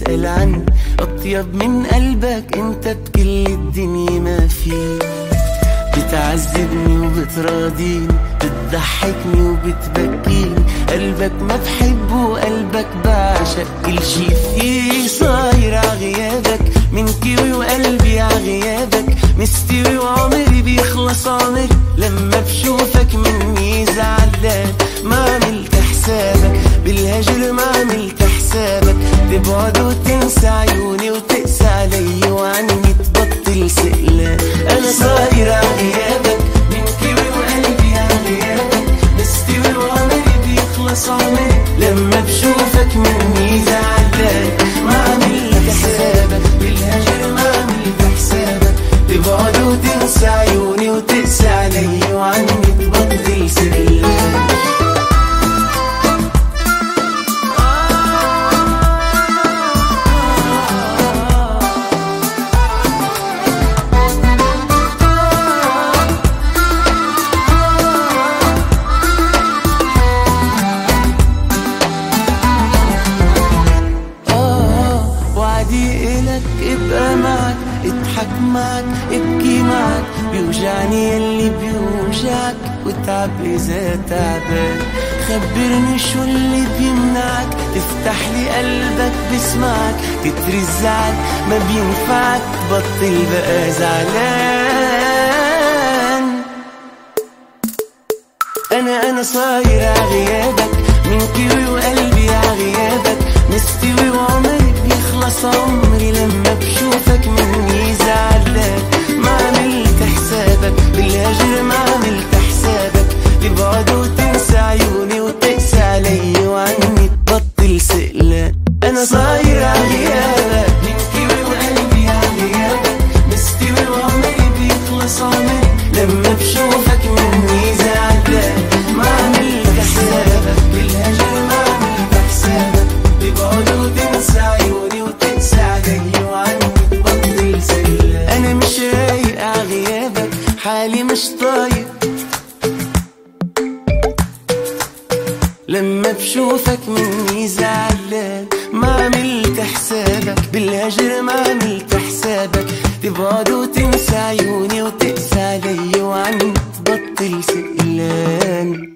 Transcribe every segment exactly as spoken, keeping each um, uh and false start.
بتسأل عني، أطيب من قلبك انت بكل الدنيا ما فيه. بتعذبني وبتراضيني، بتضحكني وبتبكيني، قلبك ما بحبه قلبك بعشق كل شي فيه. صاير عغيابك من كيوي وقلبي عغيابك مستوي، وعمري بيخلص عمري لما بشوفك مني زعلان. ما عملت حسابك بالهجر، ما عملت حسابك تبعد وتنسى عيوني وتقسى علي وعني تبطل سئلان. انا صاير عغيابك من كيوي وقلبي عغيابك مستوي، وعمري بيخلص عمري لما بشوفك مني زعلان. ما عملت حسابك بالهجر، ما عملت حسابك تبعد وتنسى عيوني وتقسى علي وعني تبطل سئلان. ابقى معك، اضحك معك، ابكي معك، بيوجعني يلي بيوجعك وتعب اذا تعبان. خبرني شو اللي بيمنعك تفتح لي قلبك بسمعك، كتر الزعل ما بينفعك بطل بقى زعلان. انا انا صاير عغيابك من كيوي وقلبي عغيابك مستوي، وعمري بيخلص عمري لما بشوفك مني زعلان. ما عملت حسابك بالهجر، ما عملت حسابك تبعد وتنسى عيوني وتقسى علي وعني تبطل سئلان. انا صاير عغيابك من كيوي وقلبي عغيابك مستوي، وعمري بيخلص عمري لما بشوفك مني زعلان. ما عملت حسابك بالهجر، ما عملت حسابك تبعد وتنسى عيوني وتقسى علي وعني تبطل سئلان. انا مش رايق عغيابك، حالي مش طايق لما بشوفك مني زعلان. ما عملت حسابك بالهجر، ما عملت حسابك تبعد وتنسى عيوني وتقسى علي وعني تبطل سئلان.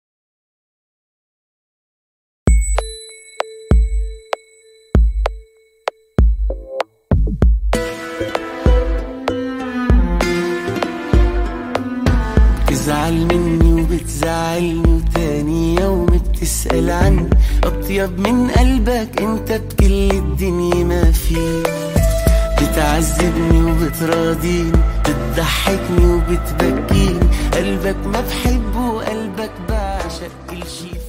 بتزعل مني وبتزعلني وتاني يوم بتسأل عني، أطيب من قلبك انت بكل الدنيا ما فيه. بتعذبني وبتراضيني، بتضحكني وبتبكيني، قلبك ما بحبه قلبك بعشق كل شي فيه.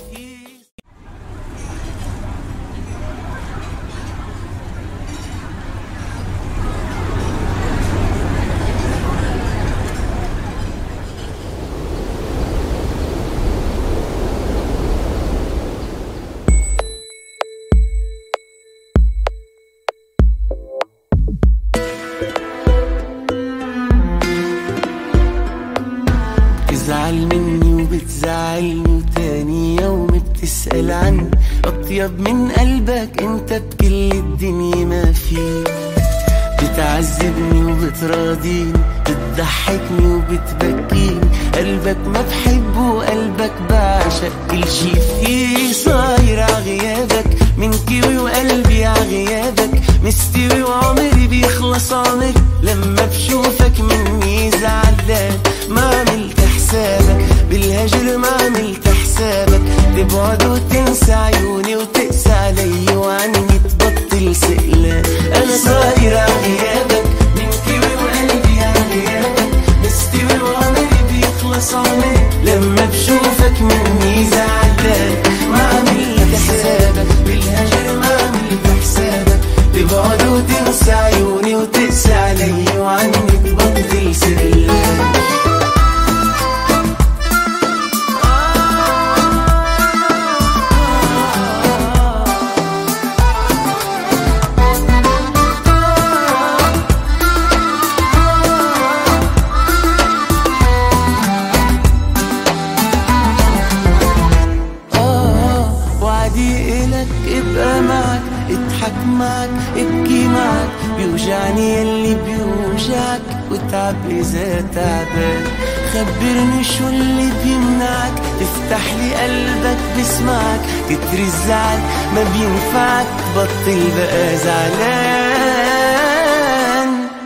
بتزعل مني وبتزعلني وتاني يوم بتسأل عني، أطيب من قلبك انت بكل الدنيا ما فيه. بتعذبني وبتراضيني، بتضحكني وبتبكيني، قلبك ما بحبه قلبك بعشق كل شي فيه. صاير عغيابك من كيوي وقلبي عغيابك مستوي، وعمري بيخلص عمري لما بشوفك مني زعلان. ما عملت حسابك بالهجر، ما عملت حسابك تبعد وتنسى عيوني وتقسى علي وعني تبطل سئلان. انا صاير عغيابك من كيوي وقلبي عغيابك مستوي، وعمري بيخلص عمري لما بشوفك مني زعلان. ما عملت حسابك بالهجر، ما عملت حسابك تبعد وتنسى عيوني وتقسى علي وعني تبطل سئلان. ابقى معك، اضحك معك ابكي معك، بيوجعني يلي بيوجعك وتعب إذا تعبان. خبرني شو اللي بيمنعك تفتح لي قلبك بسمعك، كتر الزعل ما بينفعك بطل بقى زعلان.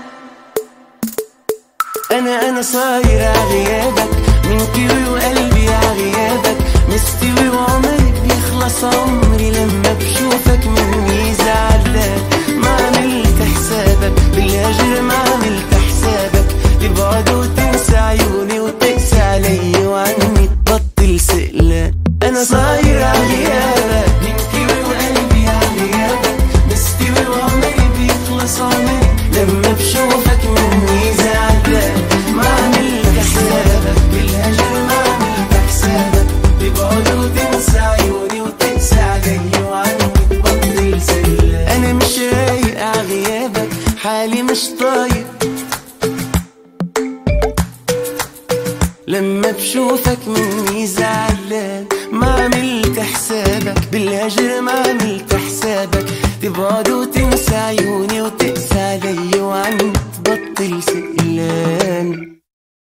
أنا أنا صاير عغيابك من كيوي وقلبي عغيابك مستوي، وعمري بيخلص عمري لما بشوفك مني زعلان. ما عملت حسابك بالهجر، ما عملت حسابك تبعد وتنسى عيوني وتقسى علي وعني تبطل سئلان. أنا صاير عغيابك من كيوي وقلبي عغيابك مستوي، وعمري بيخلص عمري لما بشوفك مني زعلان. ما عملت حسابك بالهجر، ما عملت حسابك تبعد وتنسى عيوني وتقسى علي وعني تبطل سئلان. أنا مش رايق عغيابك حالي مش طايق، لما بشوفك مني زعلان. ما عملت حسابك بالهجر، ما عملت حسابك تبعد وتنسى عيوني وتقسى علي وعني تبطل سئلان.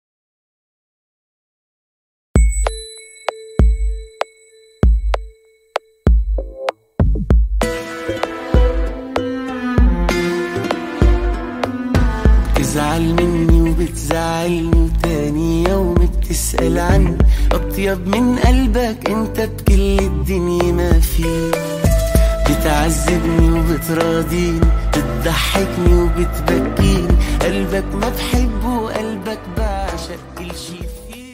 بتزعل مني وبتزعلني وتاني يوم بتسأل عني، أطيب من قلبك انت بكل الدنيا ما فيه. بتعذبني وبتراضيني، بتضحكني وبتبكيني، قلبك ما بحبه وقلبك بعشق كل شي فيه.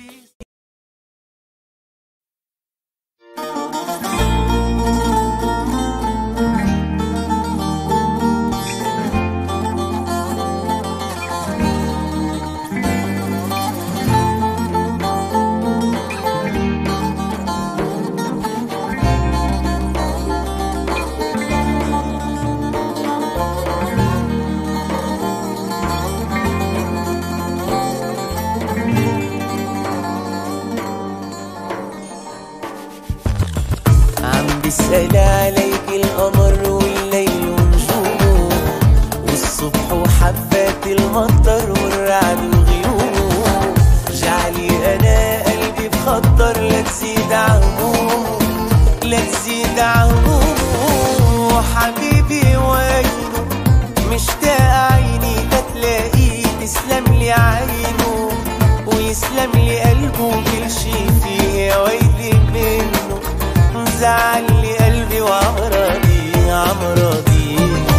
بيسأل عليك القمر والليل ونجومه، والصبح وحبات المطر والرعد وغيومه. جعلي أنا قلبي بخطر لا تزيد عهمومه، لا تزيد عهمومه. حبيبي وينه مشتاق عيني تتلاقيه، تسلم لي عينه ويسلم لي قلبه كل شي فيه. يا ويلي منه زعل لي قلبي وعمراضي عمراضي.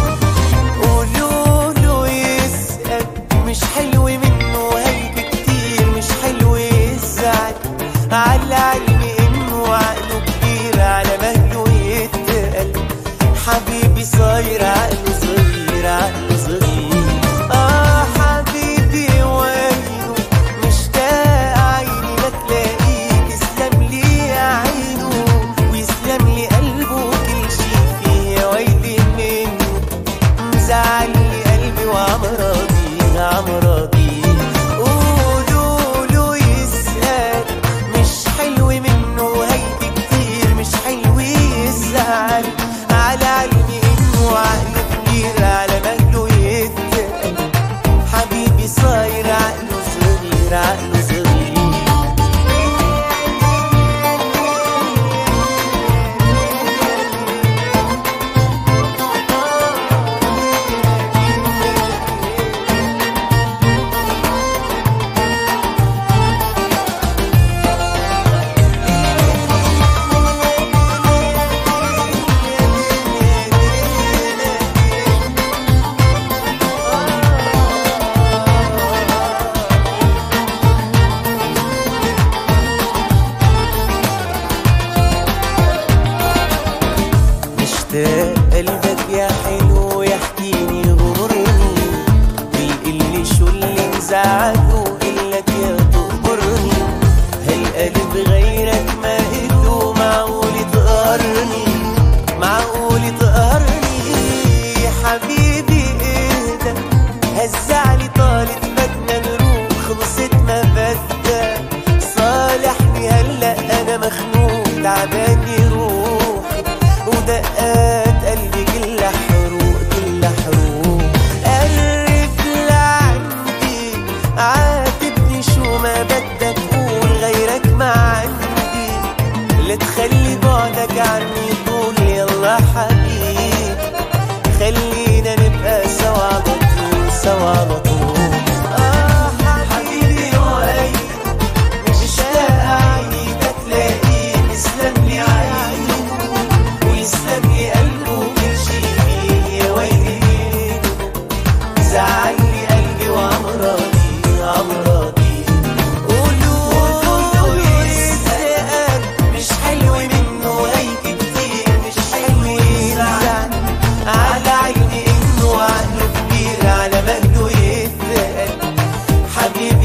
قولوا له يسأل مش حلو منه هيك كتير، مش حلو يزعل على علمي انه عقله كبير على مهله يتقل. حبيبي صاير عقله صغير عقله صغير. اه حبيبي وينه مشتاق عيني لا تلاقيه، تسلم لي عينه ويسلم لي قلبه كل شي فيه. يا ويلي منه زعل لي قلبي وعمراضي عمراضي. قولوا له يسأل مش حلو منه هيك كتير، مش حلو يزعل على علمي انه عقله كبير على مهله يتقل. حبيبي صاير عقله صغير عقله صغير.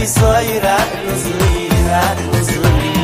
حبيبي صاير عقله صغير عقله صغير.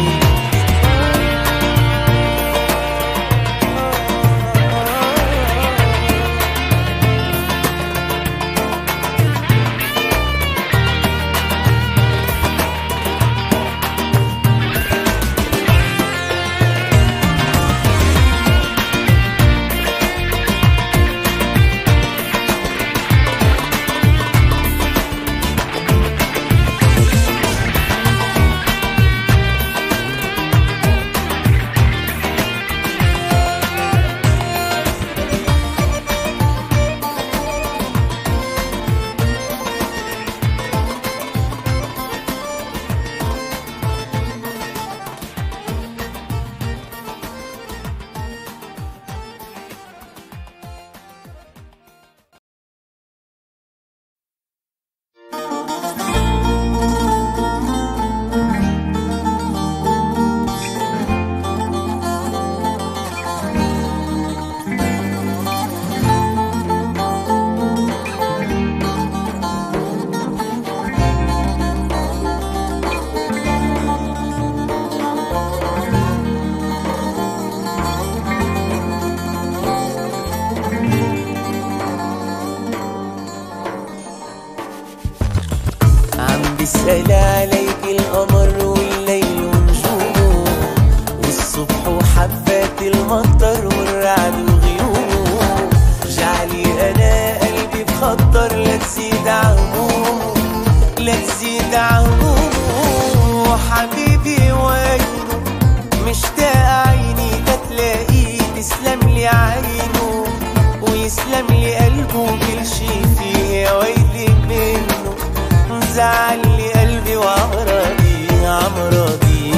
بيسأل عليك القمر والليل ونجومه والصبح وحبات المطر والرعد وغيومه. جعلي أنا قلبي بخطر لا تزيد عهمومه لا تزيد عهمومه. حبيبي وينه مشتاق عيني تتلاقيه تسلم لي عينه ويسلم لي قلبه كل شي فيه يا ويلي منه. زعل لي قلبي وعمرضي عمرضي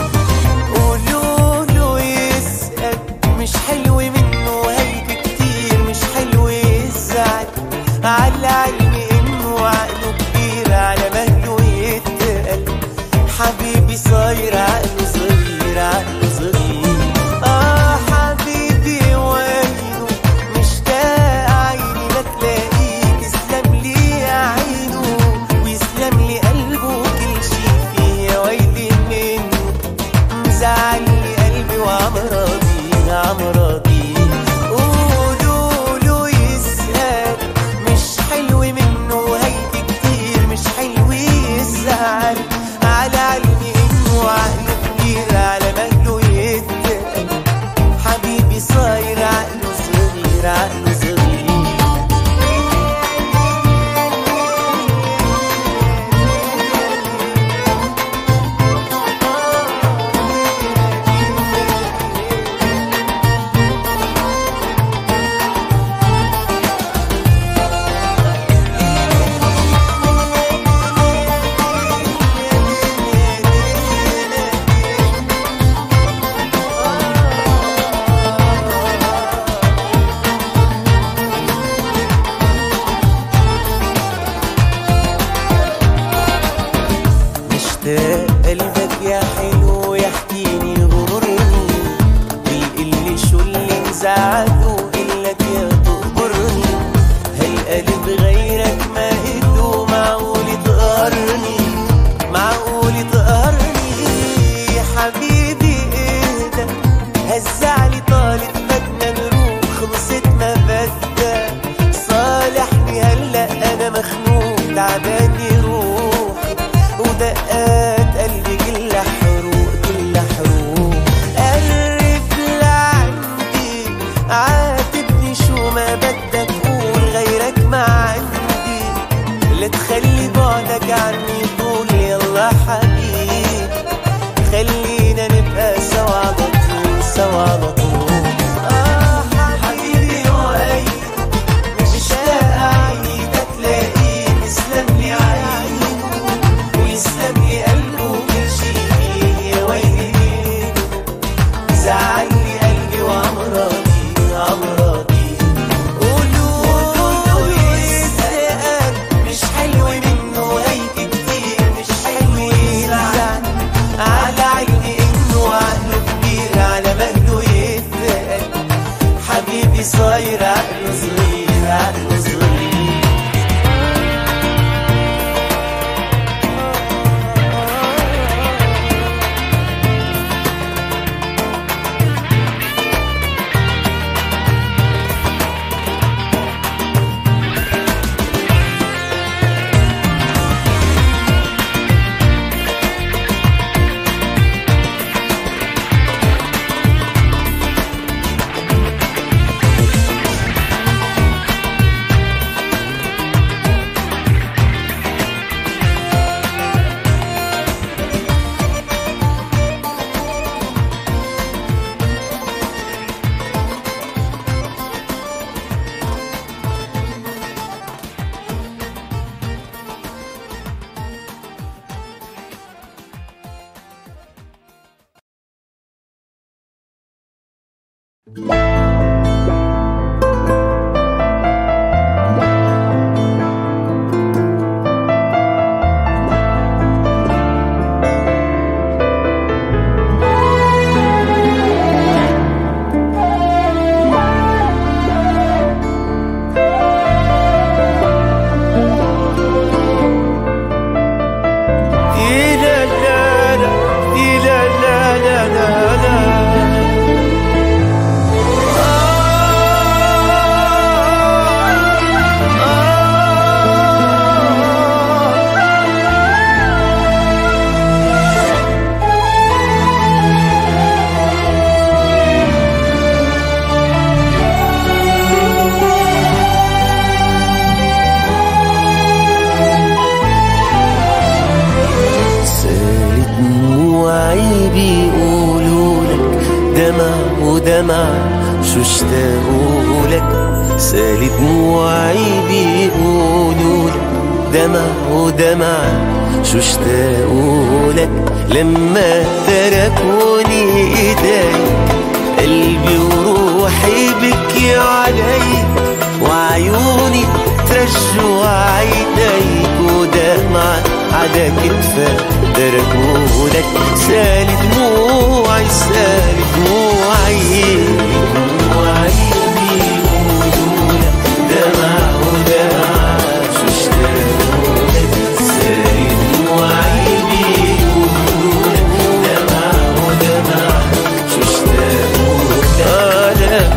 قولوله يسأل مش حلو منه هيك كتير مش حلو يزعل على علمي انه عقله كبير على مهله يتقل. حبيبي صاير عقله صغير عقله صغير. اه حبيبي وينه مشتاق عيني لا تلاقيه تسلم لي عينه ويسلم لي قلبه كل شي فيه يا ويلي دمع شو اشتاقولك، سالي دموعي بيقولولك دمع ودمع شو اشتاقولك. لما تركوني ايديك قلبي وروحي بكي عليك، وعيوني ترجوا عينيك ودمع على كتفك تركولك. سالي دموعي سالي دموعي دموعي بيقولولك دمع ودمع شو اشتاقولك. سالي دموعي بيقولولك دمع ودمع شو اشتاقولك. آه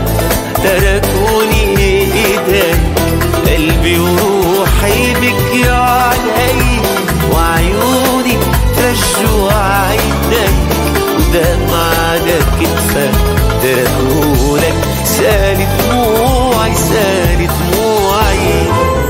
تركوني ايديك قلبي وروحي بكي عليك، وعيوني ترجوا عينيك ودمع على كتفك تركولك. سالي دموعي سالي دموعي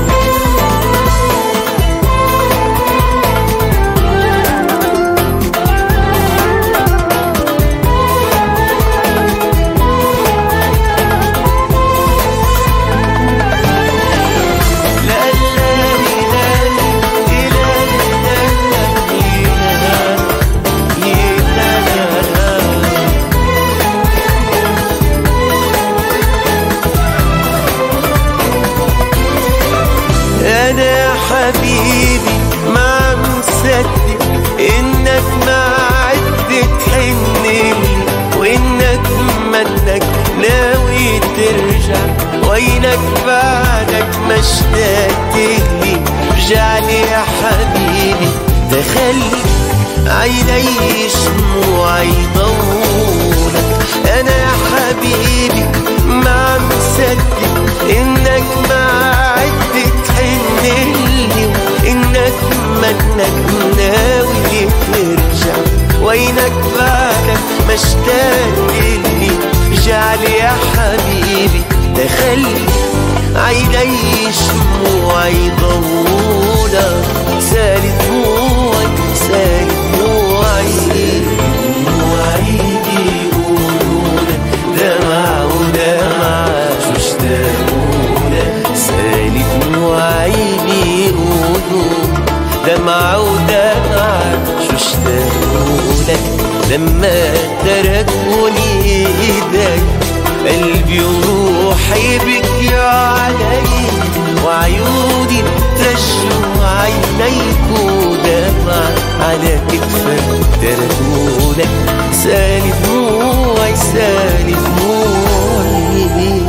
حبيبي ما مصدق انك ما عدت تحنلي، وانك منك ناوي ترجع، وينك بعدك ما اشتقتلي. رجعلي يا حبيبي دخلي عيني شموعي ضولك. انا يا حبيبي ما مصدق انك ما عدت تحنلي، وانك منك ناوي ترجع، وينك بعدك ما اشتقتلي. رجعلي يا حبيبي دخلي عيني شموعي ضولك. سالي دموعي سالي دموعي دموعي بيقولولك دمع ودمع شو اشتاقولك. سالي دموعي بيقولولك دمع ودمع شو اشتاقولك. لما تركوني ايدك قلبي وروحي بكي عليك، وعيوني ترجوا عينيك ودمع على كتفك تركولك. سالي دموعي سالي دموعي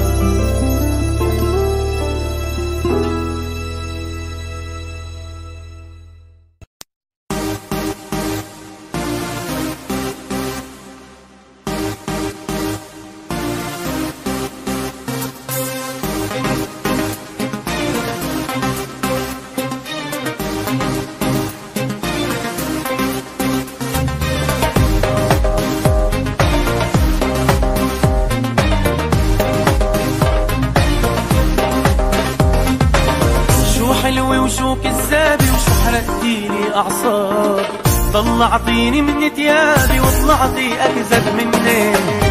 وشو كذابي وشو حرقتيلي أعصابي. طلعتيني من ثيابي وطلعتي أكذب مني.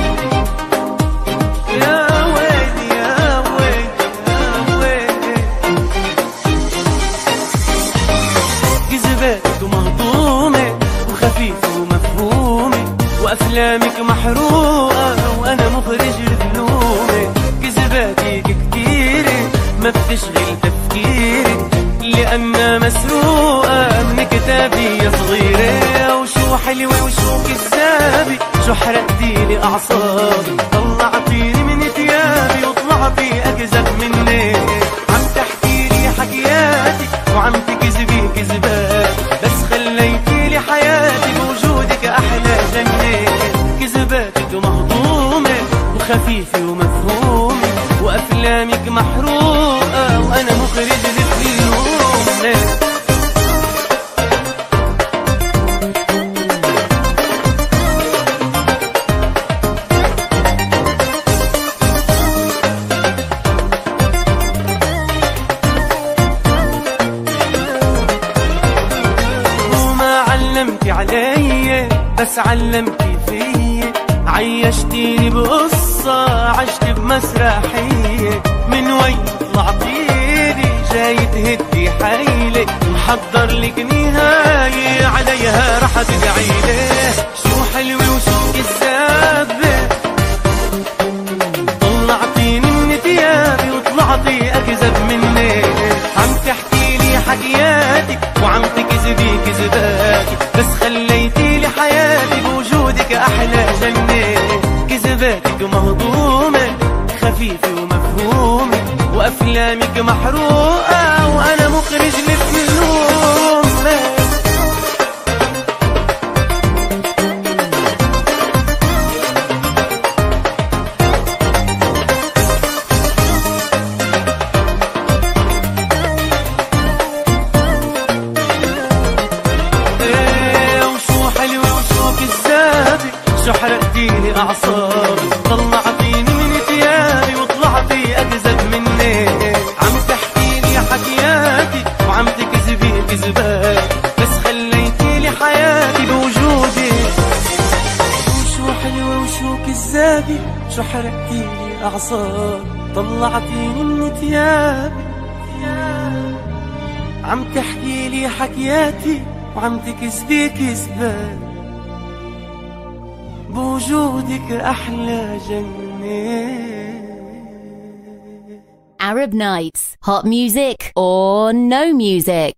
يا ويلي يا ويلي يا ويلي، كذبات ومهضومة وخفيفة ومفهومة، وأفلامك محروقة وأنا مخرج ما بتشغل تفكيري، لأنها مسروقة من كتابي يا صغيرة. وشو حلوة وشو كذابة، شو حرقتيلي أعصابي، طلعتيني من ثيابي وطلعتي أكذب مني. عم تحكيلي حكياتي وعم تكذبي كذبات، بس خليتيلي حياتي بوجودك أحلى جنة. كذباتك مهضومة وخفيفة ومفهومة، وأفلامك محروقة وأنا مخرج للفيلم. وما علمتي علي بس علمتي فيي، عيشتيني بقصة عشت بمسرحية. من وين طلعتيلي جاي تهدي حيلي، محضر لك نهاية عليها رح تدعيلي. شو حلوة وشو كذابة، طلعتيني من ثيابي وطلعتي أكذب مني. عم تحكيلي حكياتك وعم تكذبي كذباتك، بس خليتيلي حياتي بوجودك أحلى جنة. كذباتك مهضومة خفيفة ومفهومة، وأفلامك محروقة وأنا مخرج للفيلم. شو حرقتيلي أعصابي، طلعتيني من ثيابي وطلعتي أكذب مني. عم تحكيلي حكياتي وعم تكذبي كذبات، بس خليتيلي حياتي بوجودي. وشو حلوة وشو كذابة، شو حرقتيلي أعصابي، طلعتيني من ثيابي. عم تحكيلي حكياتي وعم تكذبي كذبات، بوجودك أحلى جنة. Arab Nights, hot music or no music?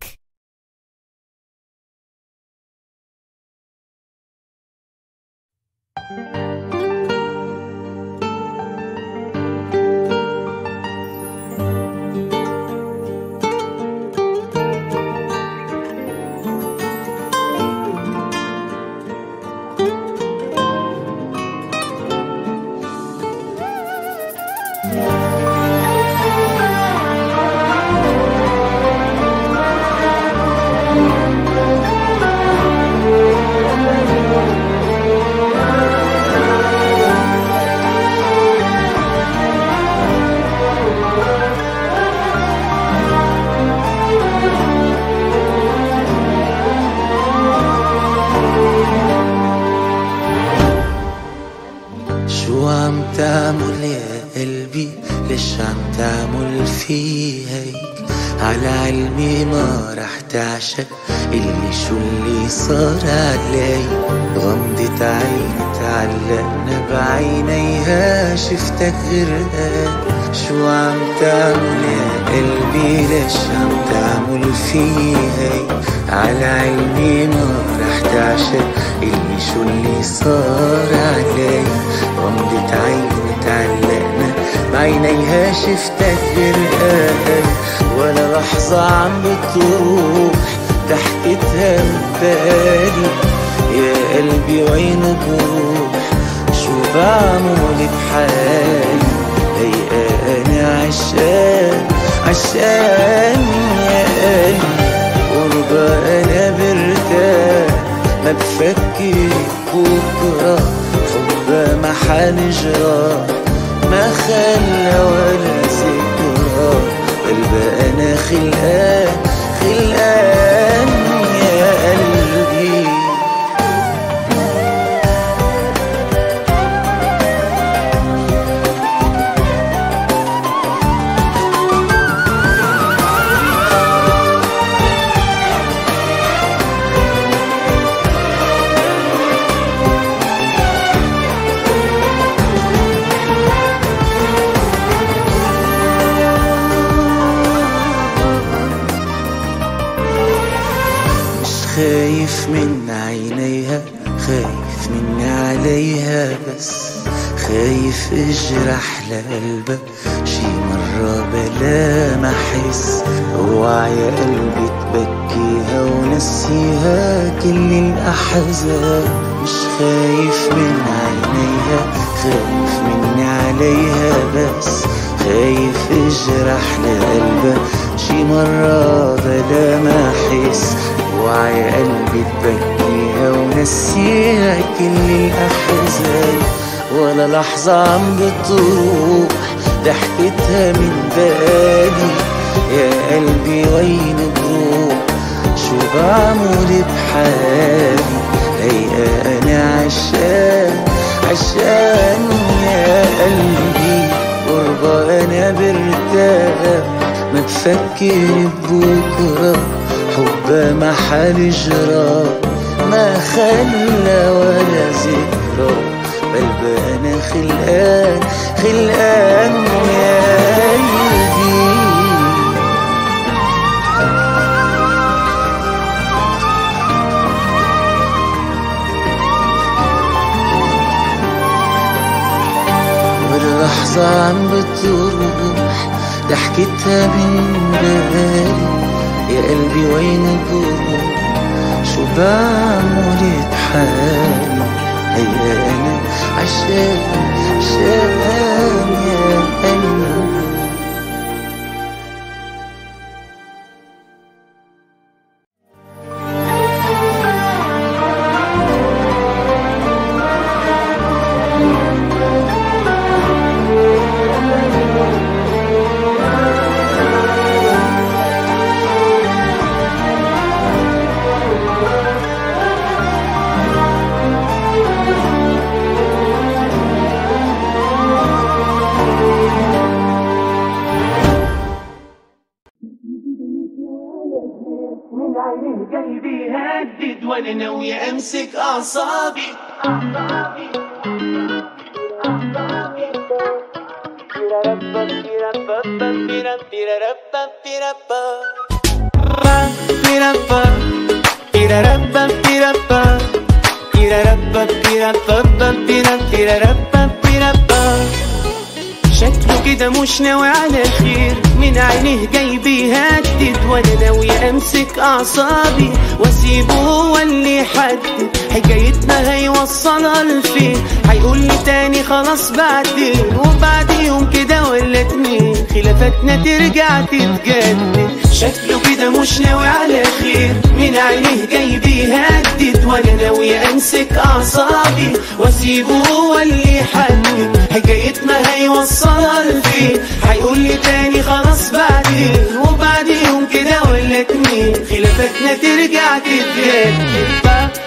تعمل يا قلبي، ليش عم تعمل في هيك؟ على علمي ما رح تعشق اللي شو اللي صار علي. غمضت عيني تعلقنا بعينيها، شفتك غرقان. شو عم تعمل يا قلبي، ليش عم تعمل في هيك؟ على علمي ما رح تعشق اللي شو اللي صار علي. غمضت عيني تعلقنا بعينيها، شفتك غرقان. ولا لحظة عم بتروح ضحكتها من بالي. يا قلبي وين بروح، شو بعمل بحالي؟ هي أنا عشان عشان يا قلبي، قربة أنا برتاح، ما بفكر بكرة. حبها ما حنجرى، ما خلى ولا ذكرى. قلبها أنا خلقان خلقان يا قلبي. خايف من عينيها، خايف مني عليها بس، خايف اجرح لقلبك شي مرة بلا ما احس. اوعى يا قلبي تبكيها ونسيها كل الاحزان. مش خايف من عينيها، خايف مني عليها بس، خايف اجرح لقلبك شي مرة بلا ما احس. اوعى يا قلبي تبكيها ونسيها كل الاحزان. ولا لحظة عم بتروح ضحكتها من بالي، يا قلبي وين بروح شو بعمل بحالي. هيا انا عشان عشان يا قلبي قربة انا برتاح. ما تفكر ببكرة حبها محل جرى، ما خلى ولا ذكرى، قلبي انا خلقان خلقان يا قلبي. واللحظة عم بتروح ضحكتها من بالي، يا قلبي وين بروح شو بعمل بحالي. هيا انا عشان عشان يا قلبي. من عينيه قلبي هدد وانا ناوي امسك اعصابي. شكله كده مش ناوي على خير، من عينيه جاي بيهدد وانا ناوي امسك اعصابي واسيبه هو اللي يحدد حكايتنا هيوصلها لفين. هيقول لي تاني خلاص بعدين، وبعد يوم كده ولا اتنين خلافاتنا ترجع تتجدد. شكله كده مش ناوي على خير، من عينيه جاي بيهدد وانا ناوي امسك اعصابي واسيبه هو اللي يحدد حكايتنا هيوصلها لفين. هيقول لي تاني خلاص بعدين، وبعد يوم كده ولا اتنين خلافاتنا ترجع تتجدد.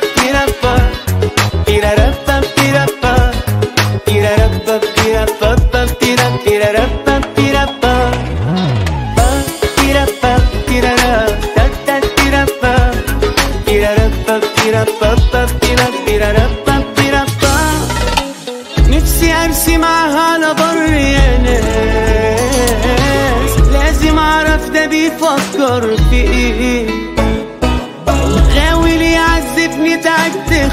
نفسي ارسي معاها على بر يا ناس، لازم اعرف ده بيفكر في ايه. غاوي يعذبني تعبت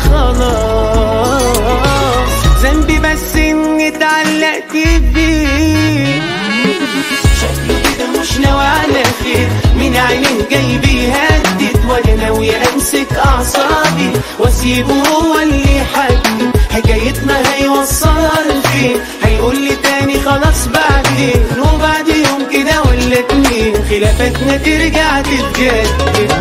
خلاص، ذنبي بس اني اتعلقت بيه. شكله كده مش ناوي على خير، من عينيه جاي بيهدد وانا ناوي امسك اعصابي واسيبه هو اللي يحدد حكايتنا هيوصلها لفين. هيقول لي تاني خلاص بعدين، وبعد يوم كده ولا اتنين خلافاتنا ترجع تتجدد.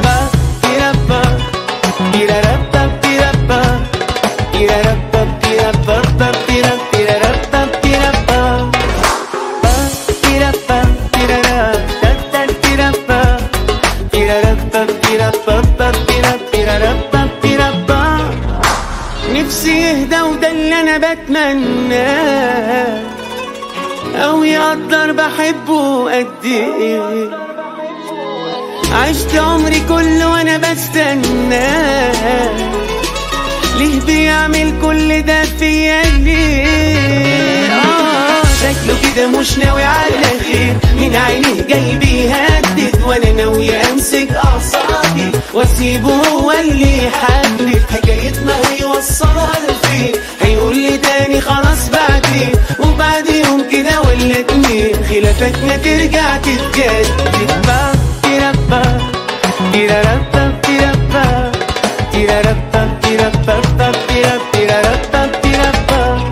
نفسي يهدى وده اللي انا بتمناه، او يقدر بحبه قد ايه. عشت عمري كله وانا بستناه، ليه بيعمل كل ده فيا ليه؟ آه شكله كده مش ناوي على خير، من عينيه جاي بيهدد وانا ناوي امسك اعصابي واسيبه هو اللي يحدد حكايتنا هيوصلها لفين. هيقول لي تاني خلاص بعدين، وبعد يوم كده ولا اتنين خلافاتنا ترجع تتجدد. با تيرابا تيرارابا تيرابا تيرارابا تيرابا تيرابا تيرابا.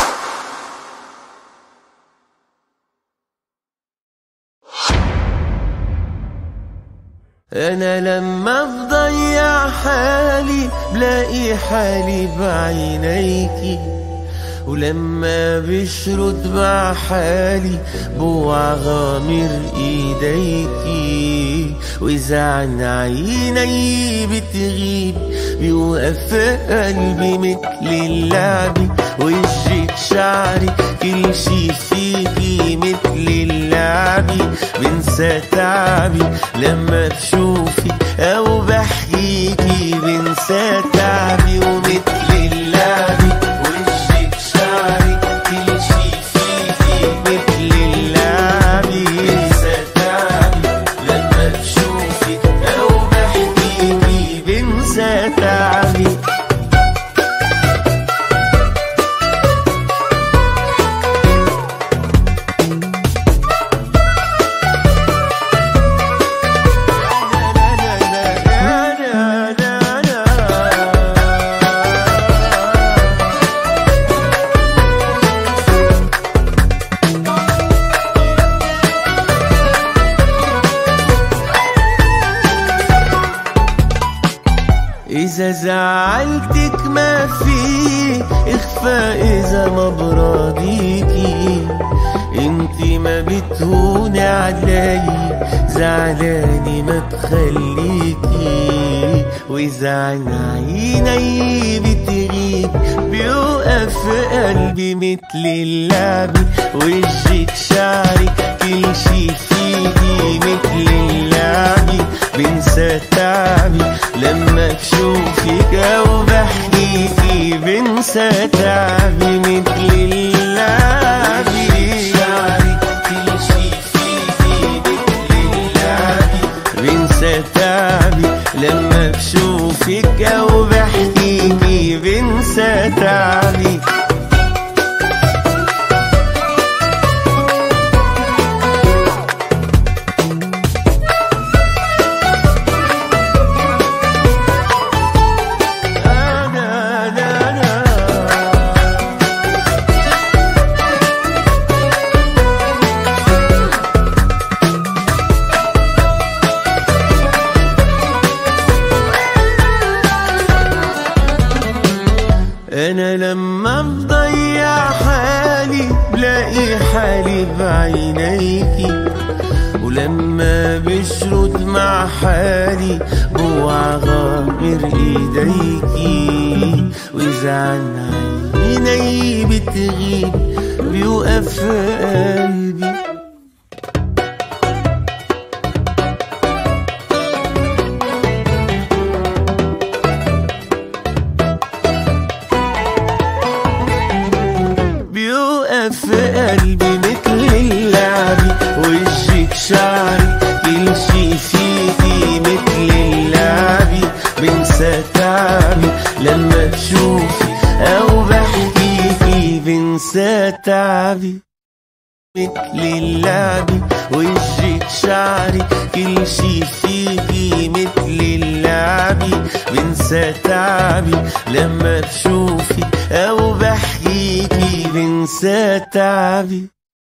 أنا لما بضيع حالي بلاقي حالي بعينيكي، ولما بشرد مع حالي بوع غامر ايديكي. وإذا عن عيني بتغيب بيوقف قلبي مثل اللعبة، وجهك شعري كل شي فيكي مثل اللعبة. بنسى تعبي لما بشوفي أو بحكيكي، بنسى تعبي ومثل اللعبة. وجهك شعري كل شي فيكي مثل اللعبة. بنسى تعبي لما بشوفي أو بحكيكي، بنسى تعبي. إذا زعلتك ما في إخفاء، إذا ما براضيكي انتي ما بتهوني علي، زعلاني ما تخليكي. وإذا عن عيني بتغيب بيوقف قلبي مثل اللعبة. وجهك شعري كل شي فيكي مثل اللعبة. بنسى تعبي لما بشوفك أو بحكيكي، بنسى تعبي مثل اللعبة. شعري كل شي فيكي مثل اللعبة. بنسى تعبي لما بشوفك أو بحكيكي، بنسى تعبي. أنا لما بضيع حالي بلاقي حالي بعينيكي، ولما بشرد مع حالي بوع غامر ايديكي. وإذا عن عيني بتغيب بيوقف قلبي. في قلبي مثل اللعبة. وجهك شعري كل شي فيكي مثل اللعبة. بنسى تعبي لما بشوفي أو بحكيكي، بنسى تعبي مثل اللعبة. وجهك شعري كل شي فيكي مثل اللعبة. بنسى تعبي لما بشوفي أو بحكيكي، بنسى تعبي.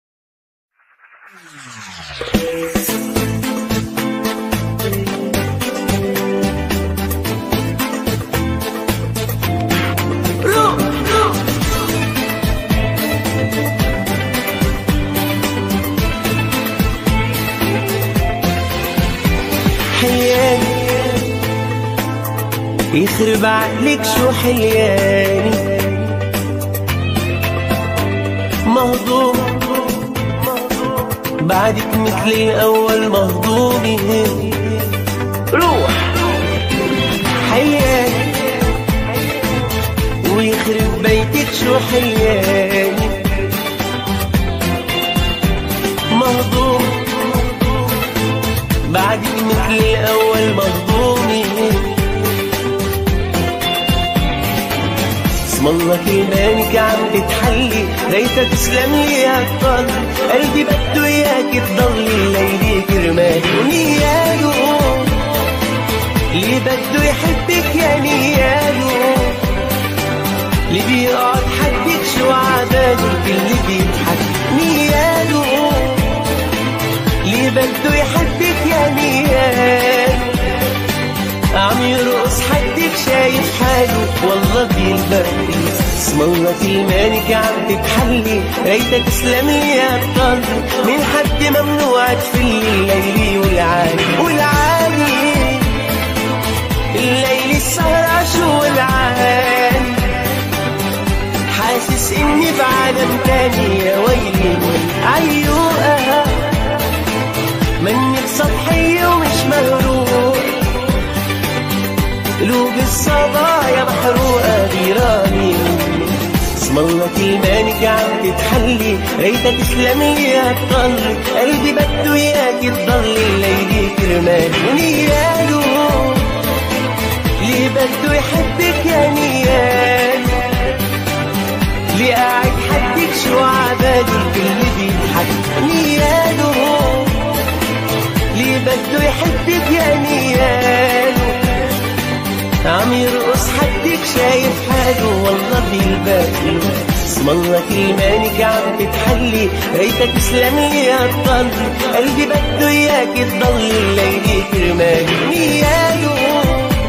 يخرب عقلك شو حلياني، مهضوم بعدك مثل الأول مهضومي. روح حياني ويخرب بيتك شو حلياني، مهضوم بعدك مثل الأول مهضومي. اسم الله كلمانك عم تتحلي، ريتها تسلم لي هالطل، قلبي بده اياك تضلي الليلة كرمالي ونياله، اللي بده يحبك يا نياله، اللي بيقعد حدك شو عباله، اللي بيضحك نياله، اللي بده يحبك يا نياله، عم يرقص حدك شايف حاله والله بيلبقي. اسم الله كلمانك عم تتحلي، ريتها تسلم لي هالطل، من حد ممنوع تفلي الليلي والعالي والعالي، الليل السهرة شو العالي، حاسس اني بعالم تاني يا ويلي عيوقة، منك سطحية ومش مغروق، قلوب الصبايا محروقة بيراني. اسم الله كلمانك عم تتحلي، ريتها تسلم لي هالطل، قلبي بده اياك تضلي الليلة كرمالي ونياله، اللي بده يحبك يا نياله، اللي قاعد حدك شو عباله، اللي بيضحك نياله، اللي بده يحبك يا نياله، عم يرقص حدك شايف حاله والله بيلبقي. اسم الله كلمانك عم تتحلي، ريتها تسلم لي هالطل، قلبي بده اياك تضلي الليلة كرمالي نياله.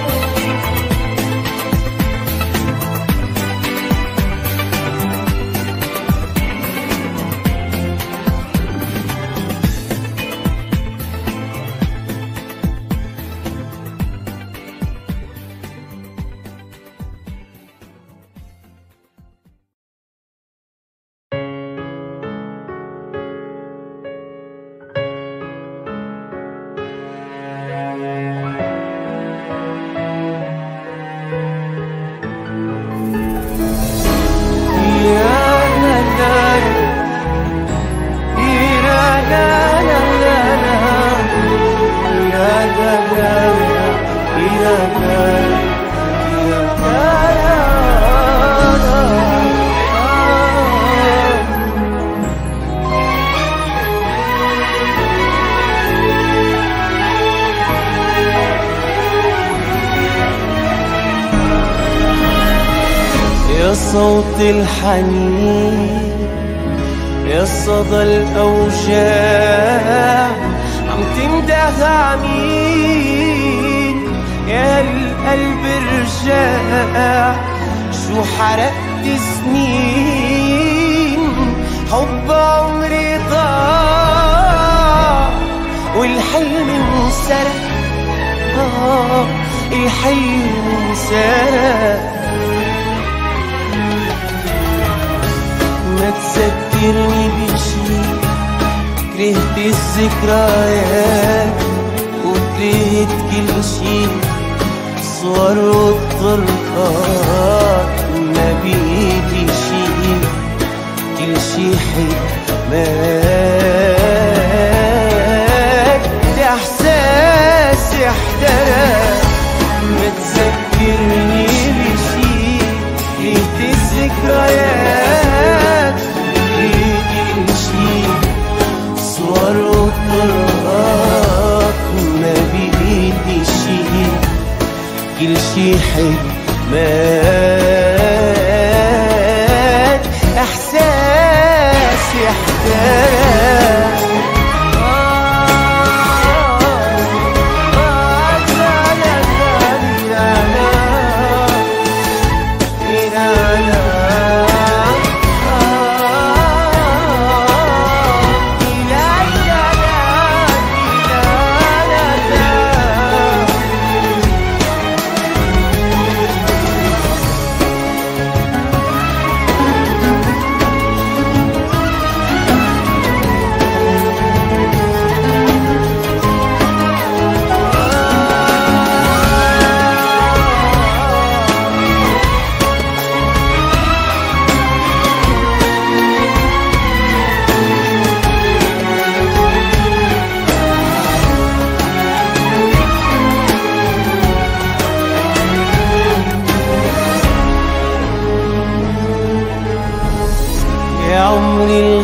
يا صوت الحنين يا صدى الأوجاع، عم تنده عمين يا القلب رجاع، شو حرقت سنين حب عمري ضاع، والحلم انسرق آه الحلم انسرق. ما تذكرني بشي، كرهت الذكريات وكرهت كل شي، صور والطرقات ما بيدي شي، كل شي حكمات احساسي احترق. ما تذكرني بشي، كرهت الذكريات كل شي، صور وطرقات ما بيدي شي، كل شي حكمات احساسي احترق.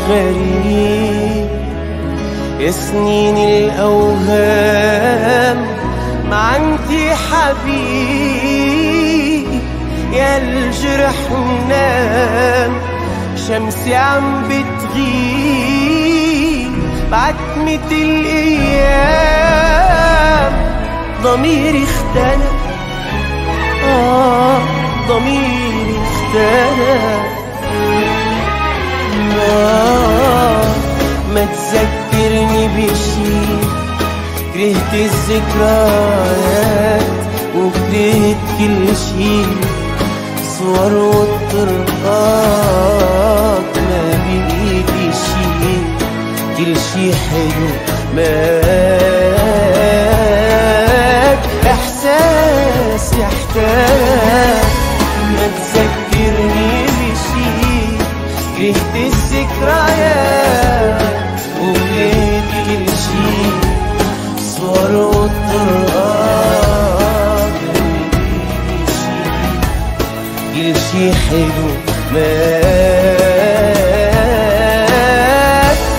غريب يا سنين الأوهام ما انتي حبيب يا الجرح نام شمسي عم بتغيب بعتمة الأيام ضميري اختلف آه ضميري اختلف آه ما تذكرني بشي كرهت الذكريات وكرهت كل شي صور والطرقات ما بإيدي شي كل شي حلو مات إحساس يحتاج ما تذكرني بشي كرهت الذكريات وكرهت كل شي صور والطرقات كل شي حلو مات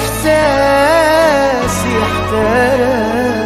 إحساس يحتاج.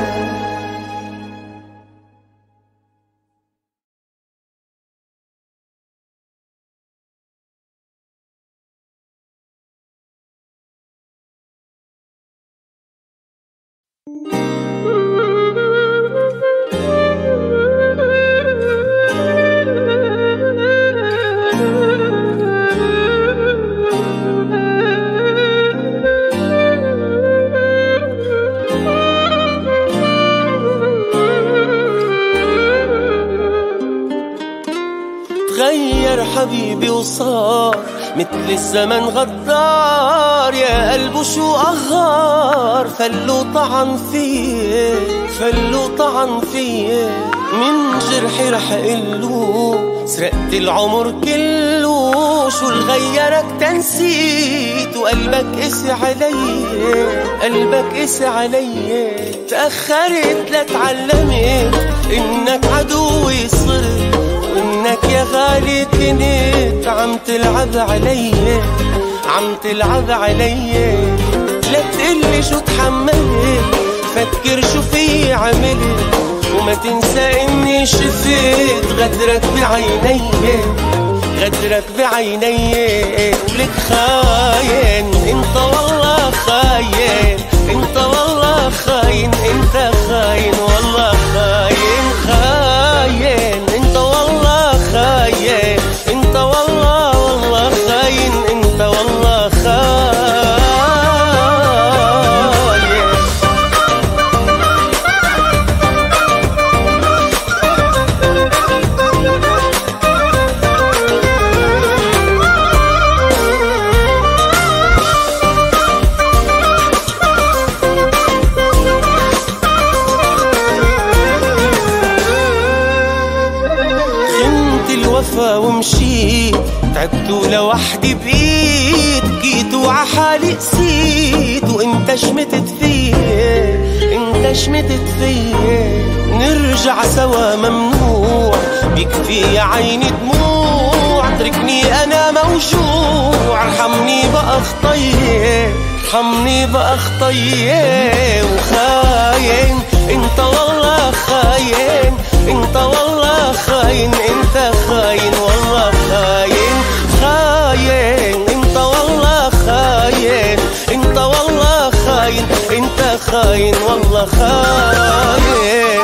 تغير حبيبي وصار مثل الزمن غدار يا قلبه شو قهار فلو طعن فيه فلو طعن فيه من جرحي رح قله سرقت العمر كله شو الغيرك تنسيت وقلبك قسي علي قلبك قسي علي تأخرت لتعلمت انك عدوي صرت وانك يا غالي كنت عم تلعب علي عم تلعب علي لا تقلي شو تحملت فكر شو في عملت وما تنسى اني شفت غدرك بعيني غدرك بعيني ولك خاين انت والله خاين انت والله خاين انت خاين والله خاين خاين انت والله خاين انت والله والله خاين انت والله خاين. ومشيت تعبت لوحدي بإيد بكيت وعحالي قسيت وانت شمتت فيه انت شمتت فيه نرجع سوا ممنوع بيكفي يا عيني دموع اتركني انا موجوع ارحمني بقى خطيه ارحمني بقى خطيه وخاين انت والله خاين انت والله خاين انت خاين والله خاين خاين انت والله خاين انت والله خاين انت خاين والله خاين.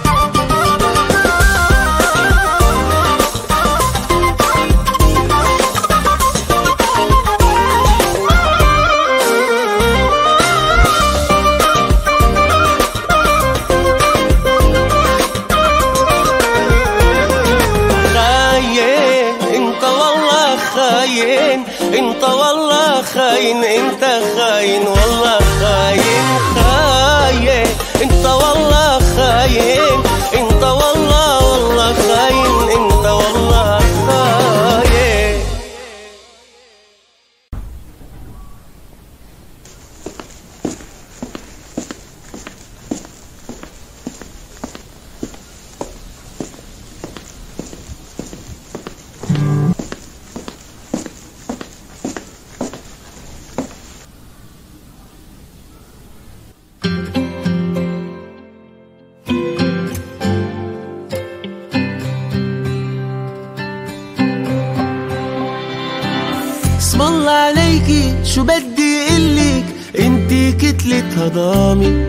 انت والله خاين انت خاين والله خاين خاين انت والله خاين انت والله والله خاين انت والله خاين. شو بدي قلك انتي كتلة هضامي،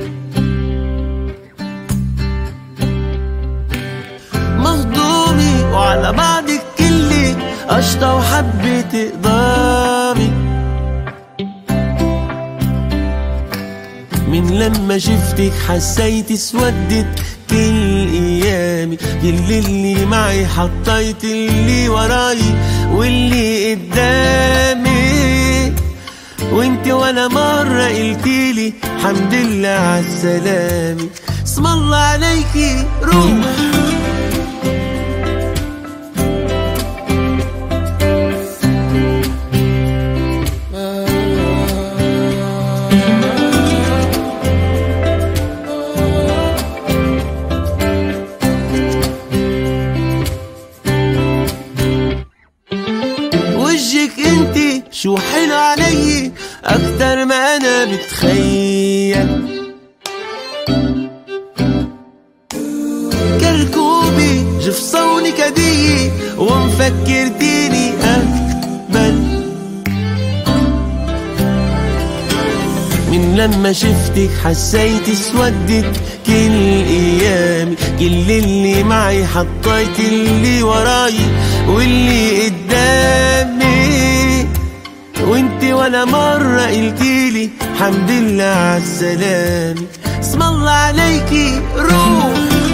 مهضومي وعلى بعضك كلك قشطة وحبة اقدامي. من لما شفتك حسيت اسودت كل ايامي، كل اللي معي حطيت اللي وراي واللي قدامي، وانت ولا مرة قلتيلي حمد لله عالسلامة. اسم الله عليكي روح، شو حلو علي أكتر ما أنا بتخيل، كركوبي جفصوني كدية ومفكرتيني أقبل. من لما شفتك حسيت اسودت كل أيامي، كل اللي معي حطيت اللي وراي واللي قدامي، وانتي ولا مرة قلتيلي حمد لله عالسلامة. اسم الله عليكي روح،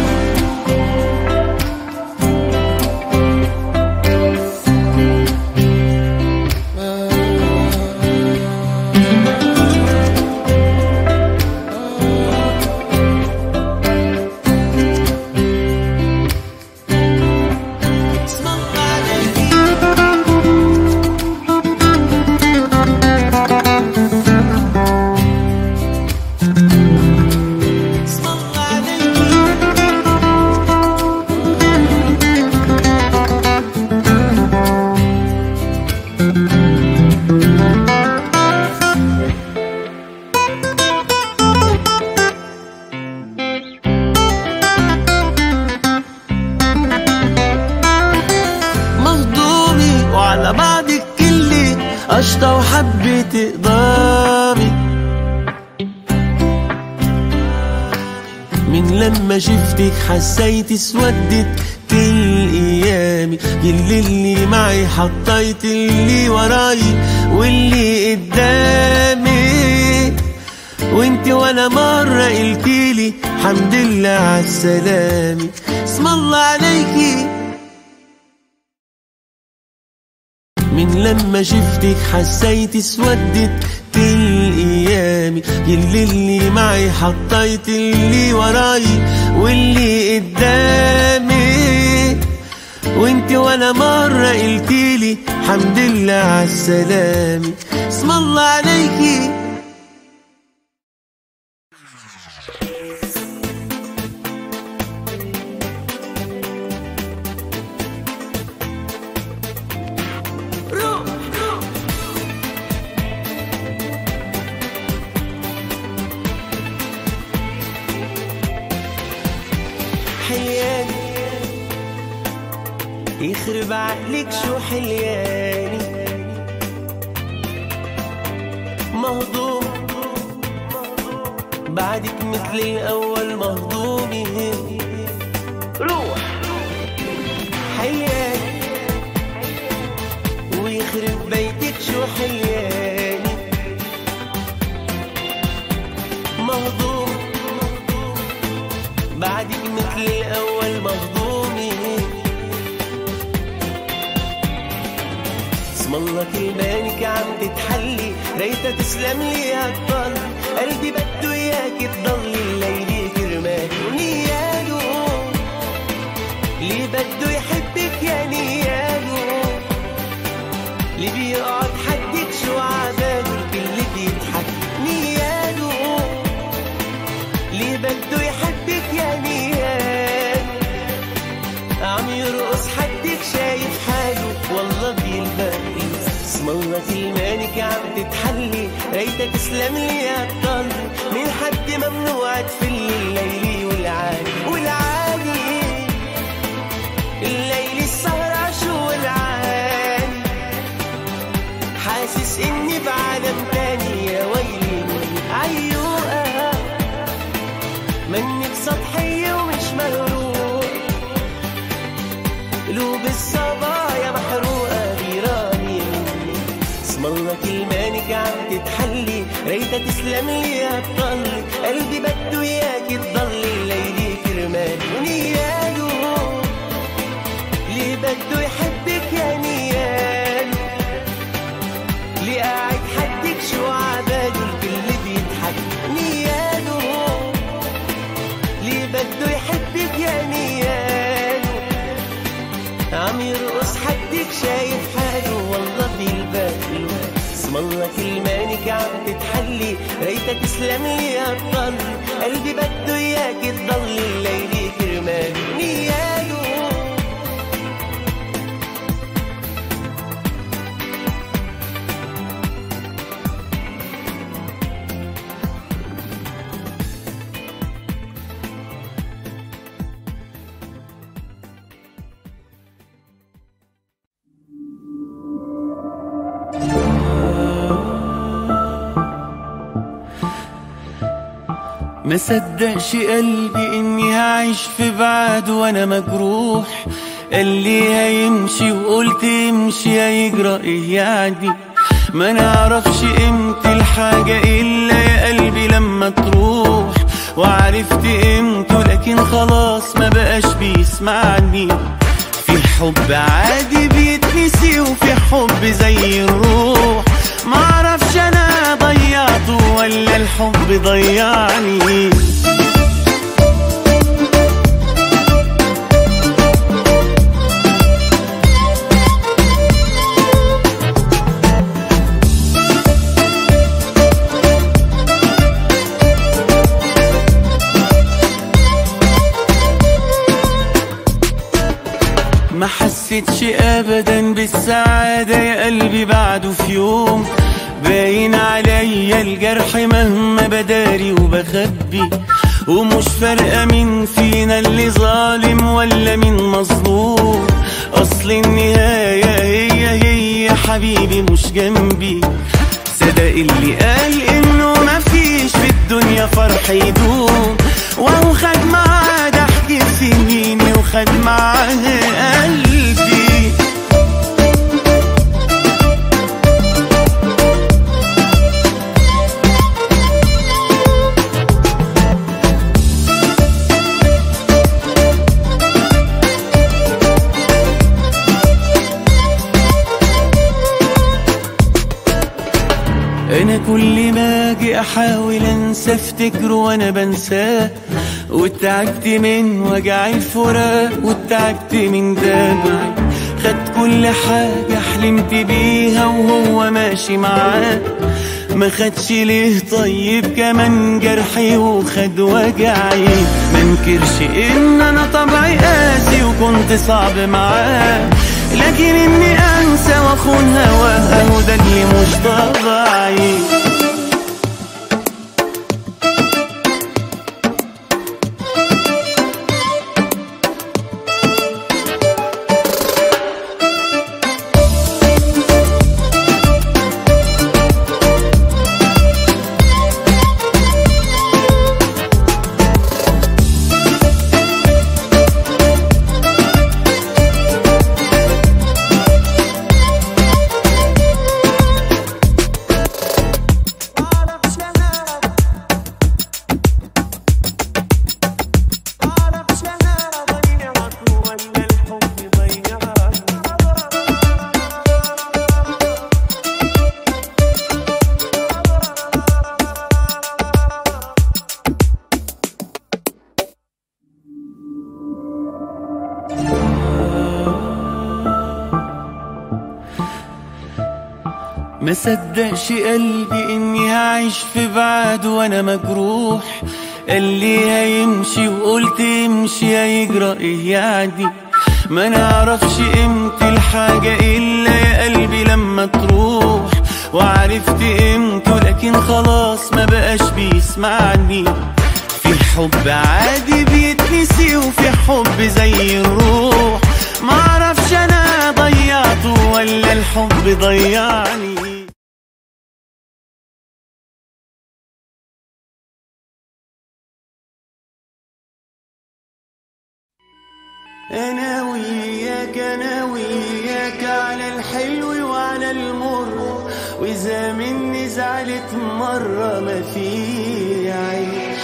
على بعضك كلك قشطة وحبة اقدامي. من لما شفتك حسيت اسودت كل ايامي، كل اللي معي حطيت اللي وراي واللي قدامي، وانتي ولا مرة قلتيلي حمد لله عالسلامة. اسم الله عليكي. من لما شفتك حسيت اسودت كل ايامي، كل اللي معي حطيت اللي وراي واللي قدامي، وانتي ولا مرة قلتيلي حمد لله عالسلامة. اسم الله عليكي. حلياني يخرب عقلك شو حلياني، مهضوم بعدك مثل الأول مهضومي. روح حلياني ويخرب بيتك شو حلياني، مهضوم بعدك مثل الأول مهضومي. اسم الله كلمانك عم تتحلي، ريتا تسلم لي هالطل، قلبي بده اياك تضلي الليل كرمال ونياله، اللي بده يحبك يا نياله، اللي بيقعد حدك شو عباله، الكل بيضحك نياله، اللي بده يحبك يا نيال، عم يرقص حدك شايف حاله والله بيلبق. اسم الله كلمانك عم تتحلي، ريتا تسلم لي يا الطل، من حد ممنوع تفلي الليلي والعالي والعالي، الليل السهرة شو العالي، حاسس اني بعالم منك سطحية ومش مغروق، قلوب الصبايا محروقة غيراني مني. اسم الله كلمانك عم تتحلي، ريتها تسلم لي هتضلي، قلبي بده اياكي تضلي ليلي كرمالي ونياله. ليه بده يحبك يا نياله، ليه قاعد حدك شو عباله الكل بيضحك نياله. ليه بده يحبك يا نياله، عم يرقص حدك شايف حاله والله بيلباله. اسم الله كلمانك عم تتحلي، ريتها تسلم لي هتضلي، قلبي بده اياكي تضلي ليلي كرمالي نياله. ما صدقش قلبي اني هعيش في بعد وانا مجروح، قال لي هيمشي وقلت امشي هيجرى ايه يعني. ما نعرفش قيمة الحاجة الا يا قلبي لما تروح، وعرفت قيمته لكن خلاص ما بقاش بيسمعني. في حب عادي بيتنسي وفي حب زي الروح، معرفش انا ضيعته ولا الحب ضيعني. ما حسيتش ابدا بالسعادة يا قلبي بعده في يوم، باين عليا الجرح مهما بداري وبخبي، ومش فارقة مين فينا اللي ظالم ولا مين مظلوم. اصل النهاية هي هي حبيبي مش جنبي، صدق اللي قال انه مفيش في الدنيا فرح يدوم، وهو خد معاه ضحك سنيني وخد معاه قلبي. انا كل ما اجي احاول انسى افتكره وانا بنساه، واتعبت من وجع الفراق واتعبت من دمعي. خد كل حاجة حلمت بيها وهو ماشي معاه، ما خدش ليه طيب كمان جرحي وخد وجعي. منكرش ان انا طبعي قاسي وكنت صعب معاه، لكن اني انسى واخون هواه اهو ده اللي مش طبيعي. ما صدقش قلبي اني هعيش في بعد وانا مجروح، قال لي هيمشي وقلت امشي هيجرى ايه يعني. ما نعرفش قيمة الحاجة الا يا قلبي لما تروح، وعرفت قيمته لكن خلاص ما بقاش بيسمعني. في حب عادي بيتنسي وفي حب زي الروح، معرفش انا ضيعته ولا الحب ضيعني. أنا وياك أنا وياك على الحلو وعلى المر، وإذا مني زعلت مرة ما في عيش.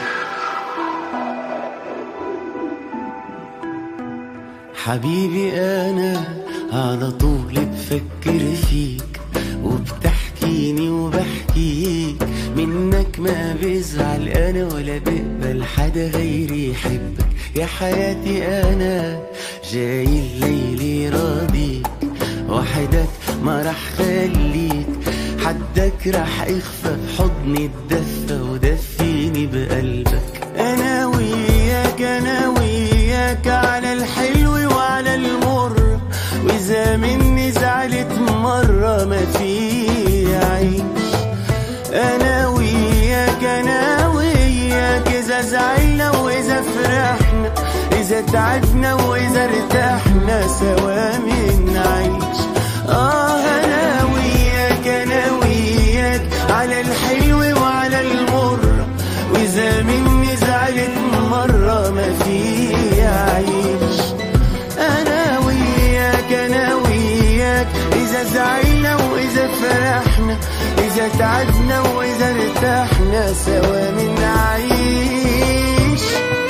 حبيبي أنا على طول بفكر فيك، وبتحكيني وبحكيك، منك ما بزعل أنا ولا بقبل حدا غيري يحبك. يا حياتي أنا جاي الليل راضيك، وحدك ما رح خليك، حدك رح اخفى بحضني الدفى ودفيني بقلبك. أنا وياك أنا وياك على الحلو وعلى المر، وإذا مني زعلت مرة ما في عيش. أنا وياك أنا وياك إذا زعلنا وإذا فرحنا، إذا تعبنا وإذا ارتحنا سوا منعيش. آه أنا وياك أنا وياك على الحلو وعلى المر، وإذا مني زعلت مرة ما في عيش. أنا وياك أنا وياك إذا زعلنا وإذا فرحنا، إذا تعبنا وإذا ارتحنا سوا منعيش.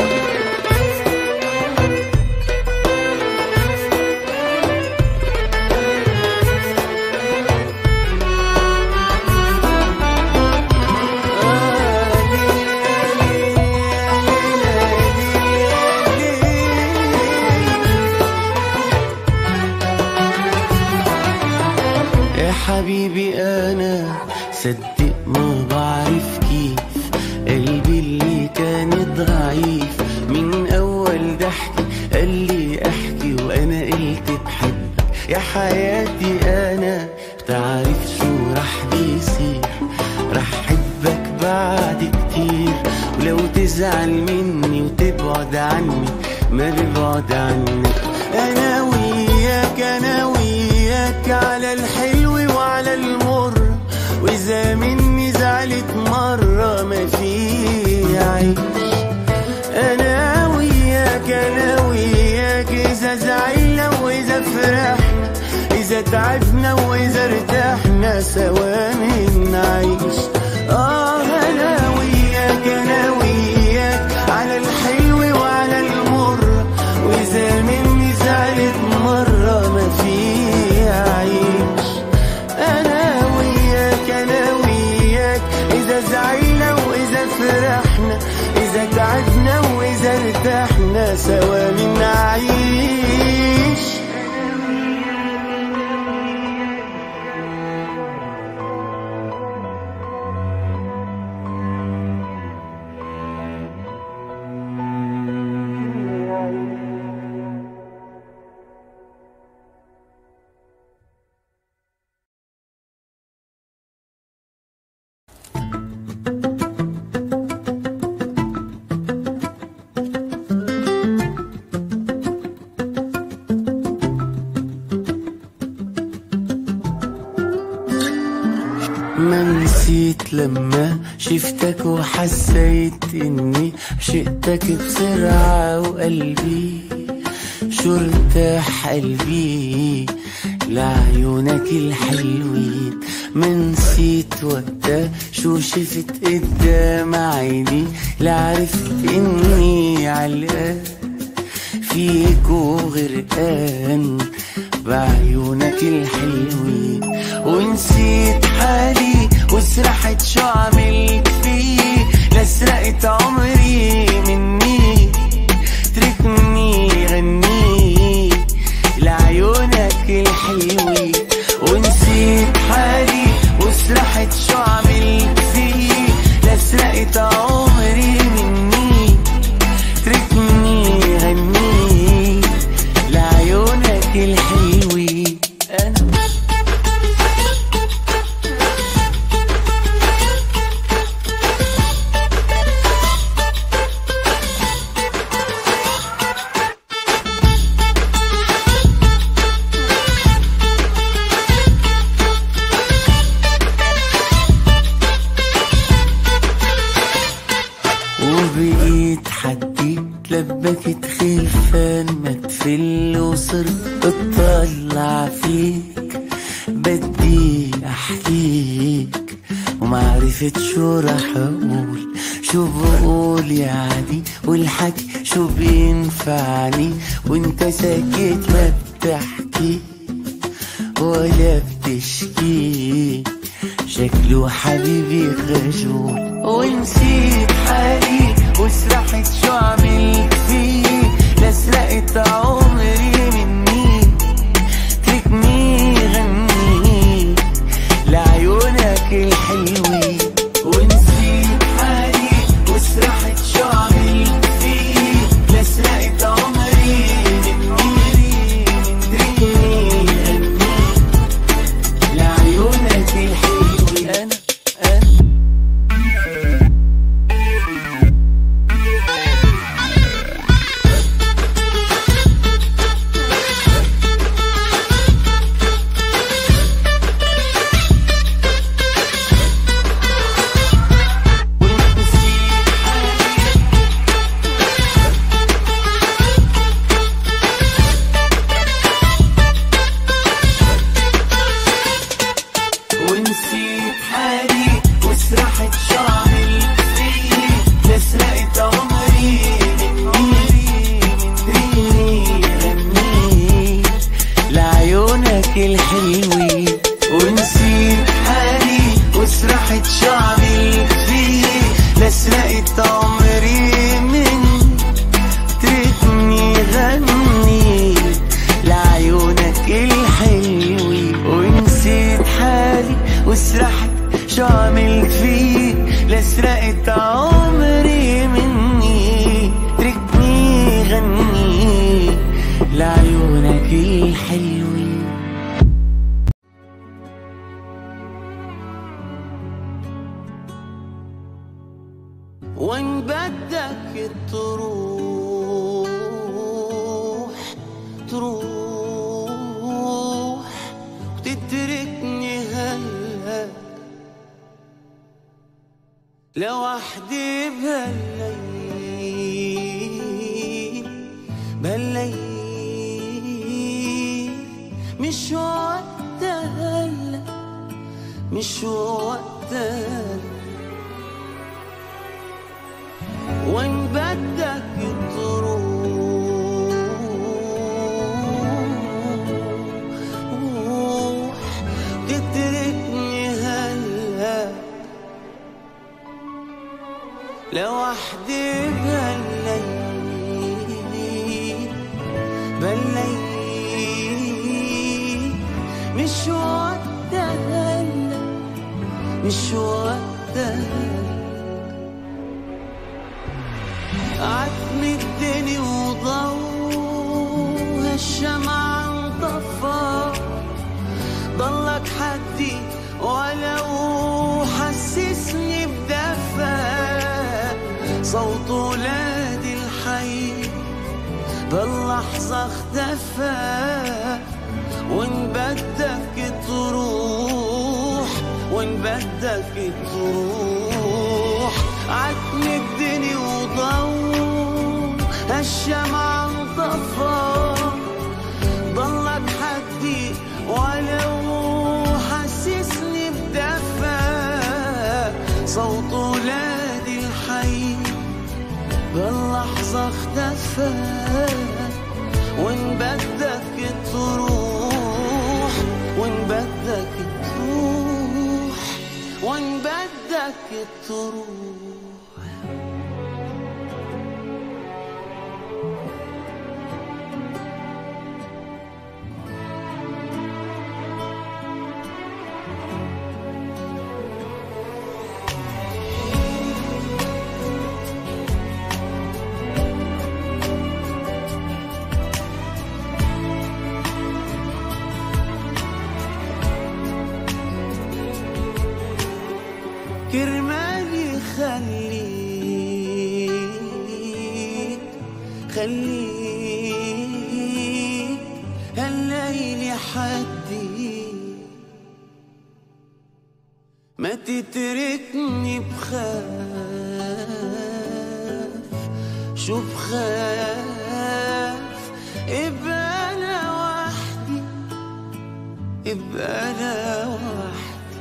حبيبي أنا صدق ما بعرف كيف، قلبي اللي كان ضعيف من أول ضحكة قال لي أحكي وأنا قلت بحبك. يا حياتي أنا بتعرف شو رح بيصير، رح حبك بعد كتير، ولو تزعل مني وتبعد عني ما ببعد عنك. أنا وياك أنا وياك على الحلو وعلى المر، وإذا مني زعلت مرة ما في عيش. أنا وياك أنا وياك إذا زعلنا وإذا فرحنا، إذا تعبنا وإذا ارتحنا سوا منعيش. آه أنا وياك أنا وياك على الحلو وعلى المر، وإذا مني زعلت مرة ما في عيش. أنا وياك أنا وياك إذا زعلنا وإذا فرحنا، إذا تعبنا وإذا ارتحنا سوا منعيش. ما نسيت لما شفتك وحسيت اني عشقتك بسرعة، وقلبي شو ارتاح قلبي لعيونك الحلوين. ما نسيت وقتها شو شفت قدام عيني، لعرفت اني علقان فيك وغرقان بعيونك الحلوين. ونسيت حالي وسرحت شو عملت فيه، لسرقت عمري مني، تركني غني لعيونك الحلوين. ونسيت حالي وسرحت شو عملت فيه، لسرقت عمري مني، تركني غني لعيونك الحلوين. أنا لبكت خلفان ما تفل وصرت اطلع فيك، بدي احكيك ومعرفت شو رح اقول، شو بقول يعني والحكي شو بينفعني، وانت ساكت ما بتحكي ولا بتشكي، شكله حبيبي خجول. ونسيت حالي وسرحت شو عملت فيه، لسرقت عمري مني، تركني غني لعيونك الحلوين. ونسيت حالي وسرحت شو عملت فيه، لسرقت عمري مني، تركني غني لعيونك الحلوين. أنا أنا ونسيت حالي وسرحت شو عملت فيه، لسرقت عمري مني، تريني غني لعيونك الحلوين. ونسيت حالي وسرحت شو عملت فيه، لسرقت عمري مني، تركني غني لعيونك الحلوين. ونسيت حالي وسرحت شو عملت فيه، لسرقت عمري مني، تركني غني لعيونك الحلوين. وين بدك تروح تروح وتتركني هلا لوحدي بهالليل بهالليل، مش وقتها هلا مش وقتها. وين بدك تروح تتركني هلا لوحدي بهالليل بهالليل، مش وقتها هلا مش وقتها. عتمة الدنيا وضوء هالشمعة انطفى، ضلك حدي ولو حسسني بدفى، صوت ولاد الحي باللحظة اختفى. وين بدك تروح وين بدك تروح، عتمة الدنيا وضوء هالشمعة انطفى، ضلك حدي ولو حسسني بدفى، صوت ولاد الحي باللحظة اختفى. وين بدك تروح وين بدك تروح وين بدك تروح. كرمالي خليك خليك هالليل حدي، ما تتركني بخاف شوف خاف ابقى انا وحدي، ابقى انا وحدي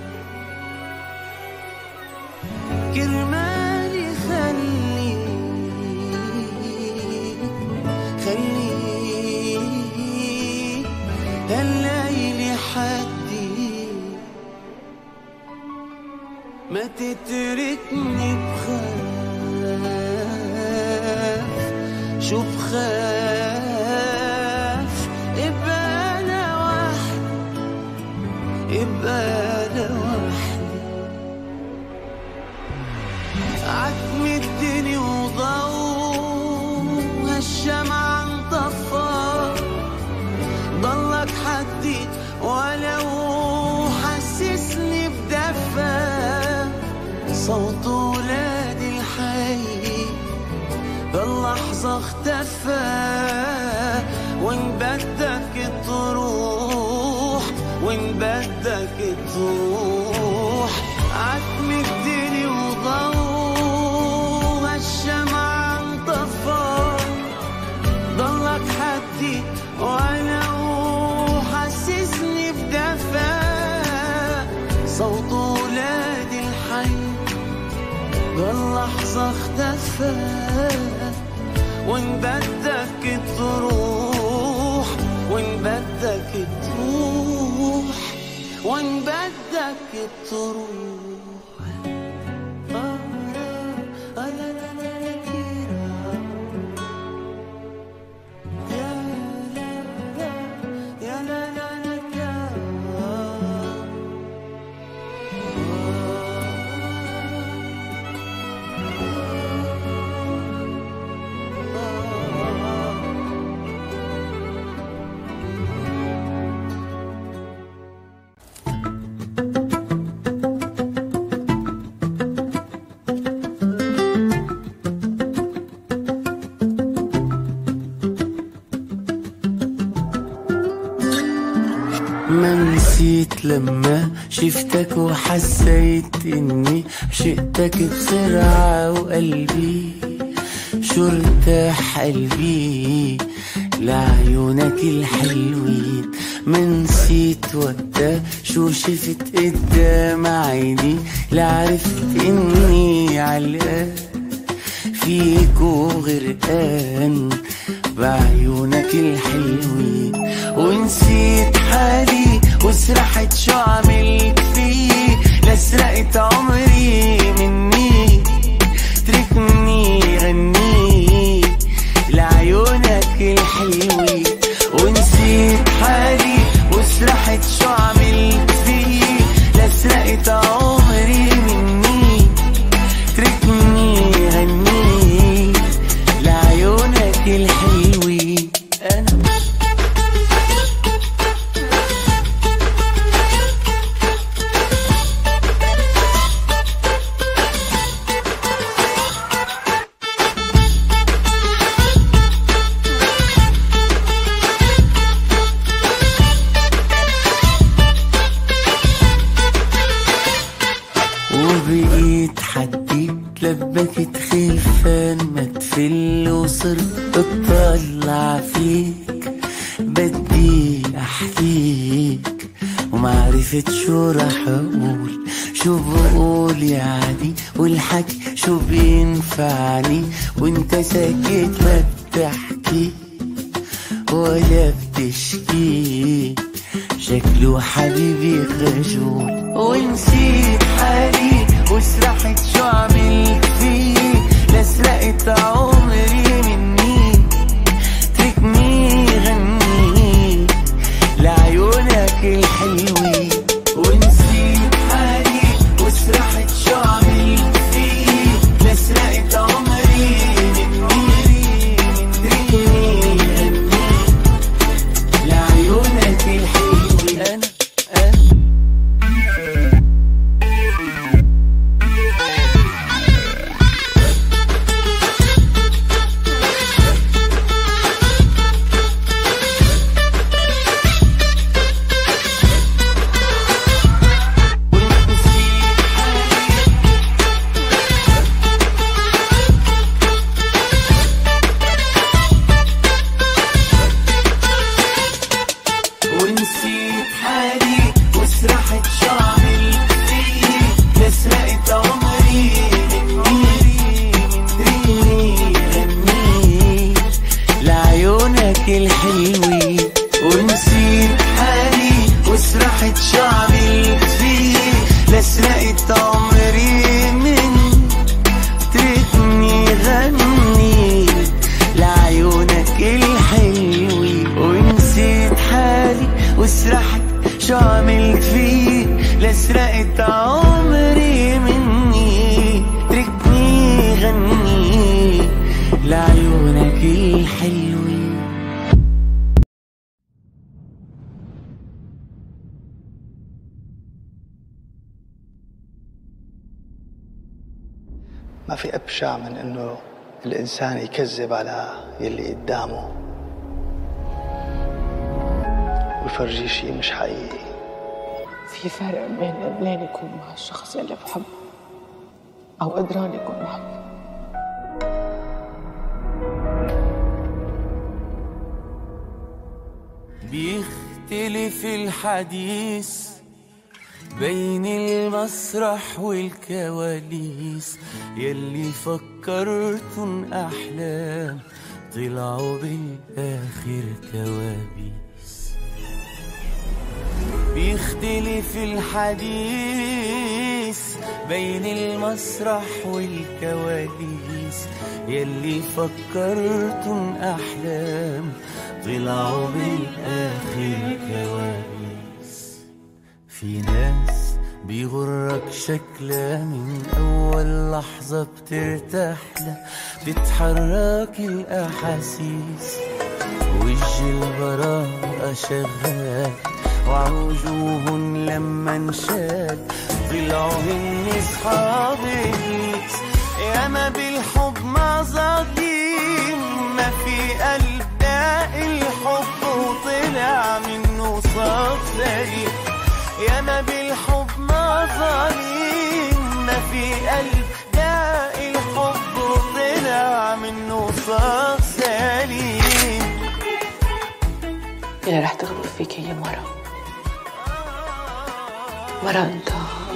كرمالي. خليك خليك هالليل حدي، ما تتركني بخاف. شوف خاف ابقى انا وحدي، ابقى انا وحدي عتمدني وضوء هالشمعة انطفى، ضلك حدي ولو حسسني بدفى. صوت ولاد الحي باللحظة اختفى، وين بدك تروح، وين بدك تروح. عتمدني وضوء هالشمعة انطفى، ضلك حدي ولو حسسني بدفى. صوت ولاد الحي باللحظة اختفى، وين بدك تروح، وين بدك تروح، وين بدك تروح. آه لا لا لا لا كيرا يا لا لا يا لا لا لا ما نسيت لما شفتك وحسيت اني عشقتك بسرعة، وقلبي شو ارتاح قلبي لعيونك الحلوين. ما نسيت وقتها شو شفت قدام عيني، لعرفت اني علقان فيك وغرقان بعيونك الحلوين. ونسيت حالي وسرحت شو عملت فيه، لسرقت عمري مني. تركني غني لعيونك الحلوين. ونسيت حالي وسرحت شو عملت فيه، لسرقت عمري مني. تركني غني لعيونك الحلوين. أنا وبقيت حدي لبكت خيفان ما تفل، وصرت اطلع فيك بدي احكيك، ومعرفت شو رح اقول. شو بقول يعني والحكي شو بينفعني، وانت ساكت ما بتحكي ولا بتشكي. شكله حبيبي خجول. ونسيت حالي وسرحت شو عملت فيه، لسرقت عمري مني. تركني غني لعيونك الحلوين. ونسيت حالي وسرحت شو عملت فيه، لسرقت عمري مني. تركني غني لعيونك الحلوين. أنا أنا عيونك الحلوين، ونسيت حالي وسرحت شعبي فيه، لسرقت عمري منك تركني غني لعيونك الحلوين، ونسيت حالي وسرحت شو عملت فيه، لسرقت عمري مني تركني غني لعيونك الحلوين. ما في أبشع من إنه الإنسان يكذب على يلي قدامه ويفرجيه شيء مش حقيقي. في فرق بين قبلان يكون مع الشخص اللي بحبه أو قدران يكون معه. بيختلف الحديث بين المسرح والكواليس، يلي فكرتن أحلام طلعوا بالآخر كوابيس. بيختلف الحديث بين المسرح والكواليس، يلي فكرتن أحلام طلعوا بالآخر كوابيس. في ناس بيغرك شكلها من أول لحظة بترتاحلها، بتتحرك الأحاسيس، وجه البراءة شغال وعوجوهن لما انشال طلعوا هن صحاب إبليس. ياما بالحب مظالم ما في قلب داق الحب وطلع منه صاف سليم. ياما بالحب مظالم ما في قلب داق الحب وطلع منه صاف سليم. اللي رح تغلط فيك هي مرة مرة انت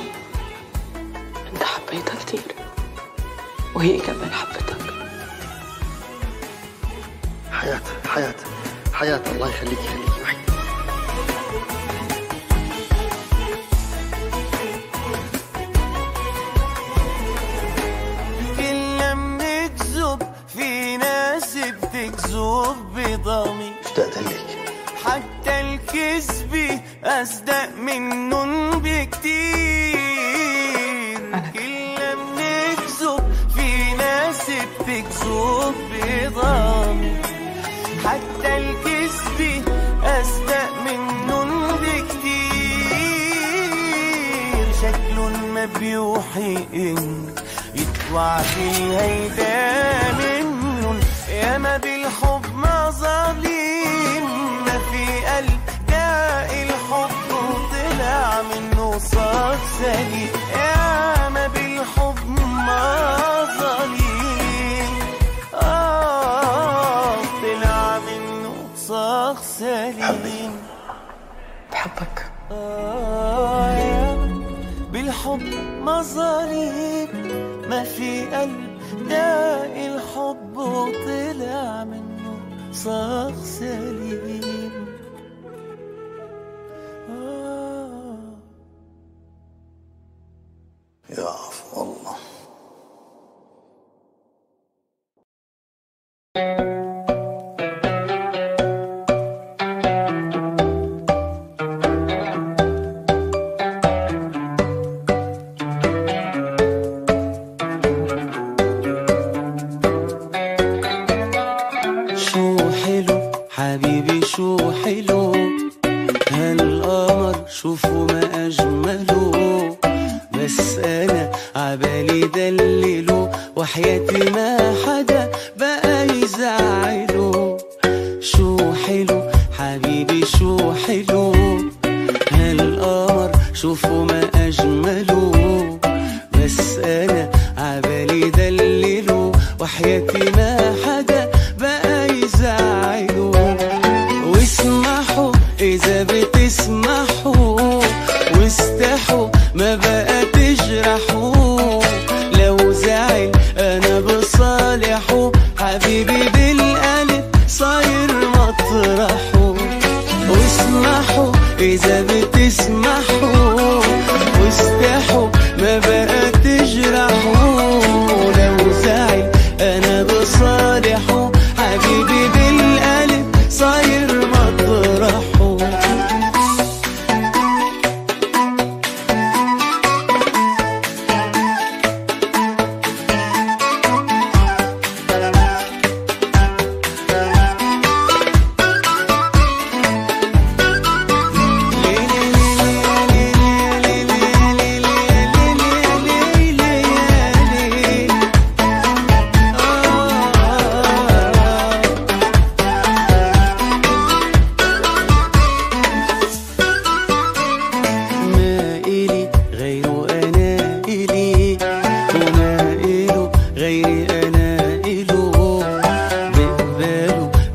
انت حبيتها كتير وهي كمان حبتك. حياة حياة حياة الله يخليكي خليكي وحيد. كل لما بنكذب في ناس بتكذب بضمير، اشتقت لك حتى الكذب أصدق منن بكتير. كل لما بنكذب في ناس بتكذب بضمير، حتى الكذب أصدق منن بكتير. شكلن ما بيوحي إن يطلع في هيدا منن. ياما بالحب مظالم ما في قلب داق الحب وطلع منه صار سليم. ياما بالحب مظالم آه طلع منه صار سليم. بحبك آه ياما بالحب مظالم ما في قلب داق الحب وطلع منه صار سليم. آه. يا عفو الله. حبيبي شو حلو هالقمر شوفوا ما أجمله، بس أنا عبالي دلله وحياتي ما حدا بقى يزعله. شو حلو حبيبي شو حلو هالقمر شوفوا ما أجمله، بس أنا عبالي دلله وحياتي ما حدا بقى يزعله. واسمحوا إذا بتسمحوا واستحوا ما بقى تجرحوا، لو زعل أنا بصالحه حبيبي بالقلب صاير مطرح.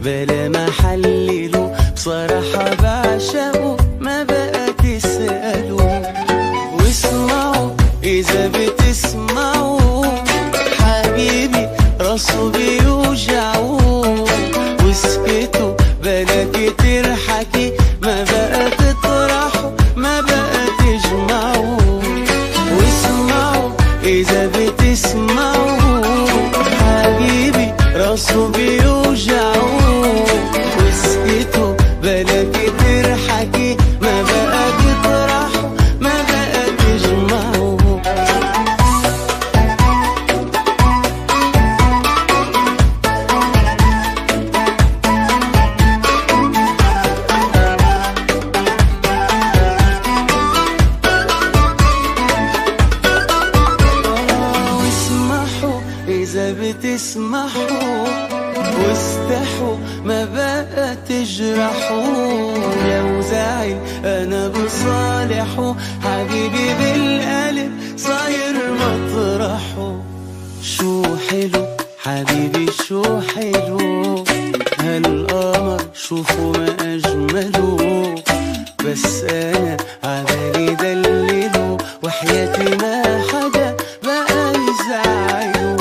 بلا ما حلله، بصراحة بعشقه ما بقى تسأله. واسمعوا إذا بتسمعوا حبيبي راسه بيوجعوا، واسكتوا بلا كتير حكي ما بقى تطرحوا ما بقى تجمعوا. واسمعوا إذا بتسمعوا حبيبي راسه بيوجعوا، واسكتوا بلا كتير حكي ما بقى تطرحوا ما بقى تجمعوا. إذا بتسمحوا واستحوا ما بقى تجرحوا. لو زعل أنا بصالحه، حبيبي بالقلب صاير مطرحه. شو حلو حبيبي شو حلو هالقمر شوفوا ما أجمله، بس أنا عبالي دلله وحياتي ما حدا بقى يزعله.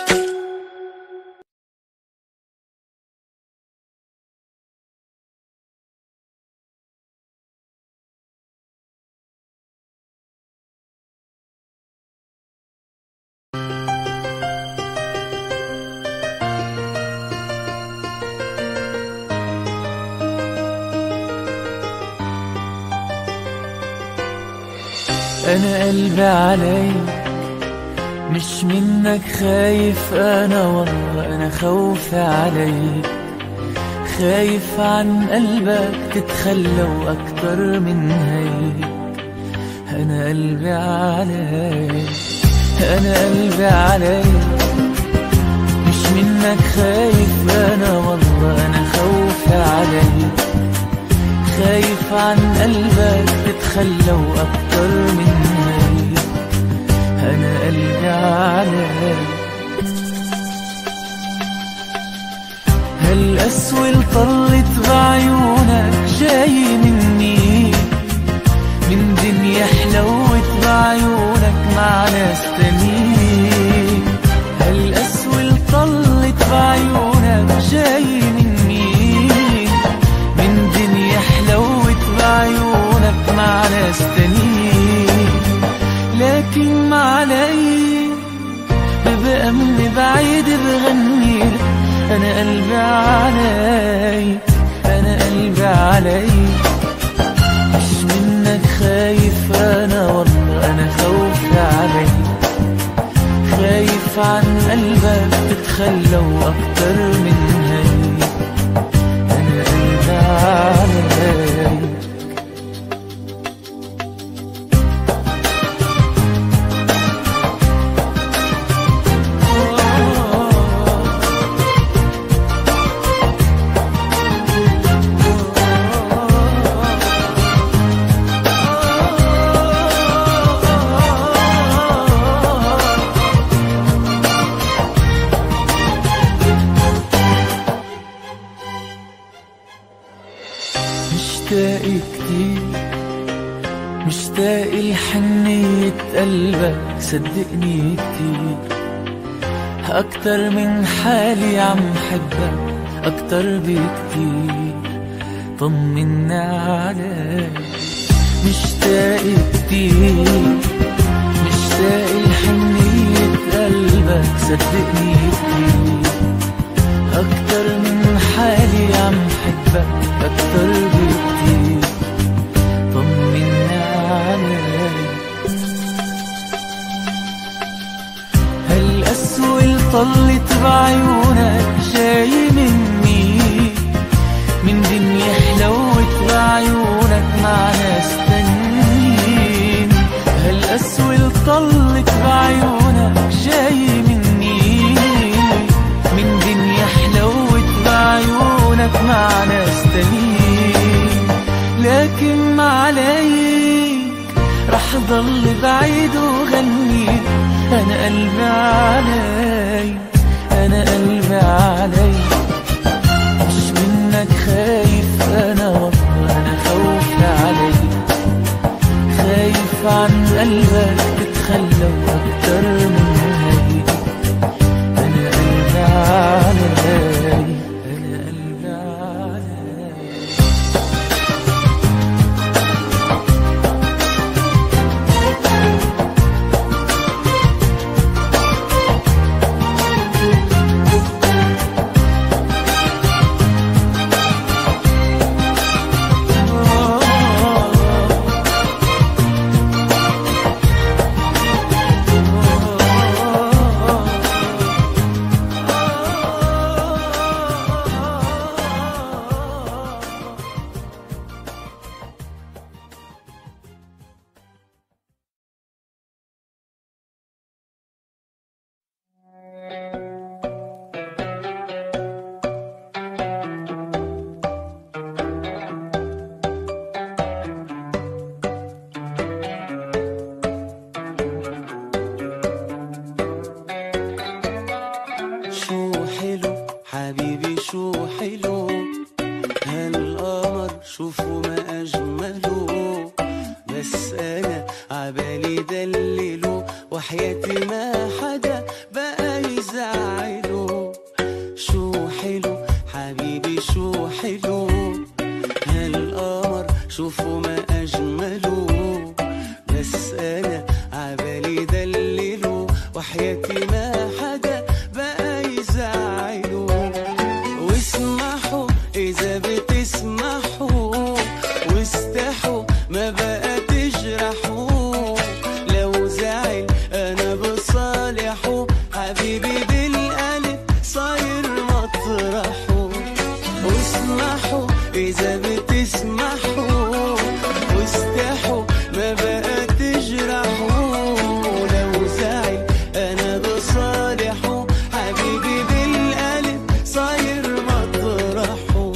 أنا قلبي عليك مش منك خايف، أنا والله أنا خوفي عليك. خايف عن قلبك تتخلى وأكتر من هيك. أنا قلبي عليك أنا قلبي عليك مش منك خايف، أنا والله أنا خوفي عليك. خايف عن قلبك تتخلى وأكتر من هيك. أنا قلبي عليك. هالقسوة اللي طلت بعيونك جاي مني، من دنيا حلوت بعيونك مع ناس تانيين. هالقسوة اللي طلت بعيونك جاي مني، من دنيا حلوت بعيونك مع ناس تانيين. لكن ما علي ببقى من بعيد بغني، أنا قلبي علي أنا قلبي علي مش منك خايف، أنا والله أنا خوفي علي. خايف عن قلبك تتخلى وأكتر من هيك. أنا قلبي علي. مشتاق كتير مشتاق لحنية قلبك، صدقني كتير أكتر من حالي عم حبك أكتر بكتير. طمنا عليك مشتاق كتير مشتاق لحنية قلبك، صدقني كتير أكتر من حالي عم حبك أكتر بكتير. طمنا عليك. هالقسوة اللي طلت بعيونك جاي مني، من دنيا حلوت بعيونك مع ناس تانيين. هالقسوة اللي طلت بعيونك جاي مني، من دنيا حلوت بعيونك مع ناس تانيين. لكن ما عليك رح ضل بعيد وغني، أنا قلبي علي أنا قلبي علي مش شو حلو هالقمر شوفوا ما أجمله، بس أنا عبالي دلله وحياتي ما حدا بقى يزعله. شو حلو حبيبي شو حلو هالقمر شوفوا ما أجمله، بس أنا عبالي دلله وحياتي ما حدا بقى يزعله. واسمحوا إذا بتسمحوا واستحوا ما بقى تجرحوا، لو زعل أنا بصالحه حبيبي بالقلب صاير مطرحه. واسمحوا إذا بتسمحوا واستحوا ما بقى تجرحوا، لو زعل أنا بصالحه حبيبي بالقلب صاير مطرحه.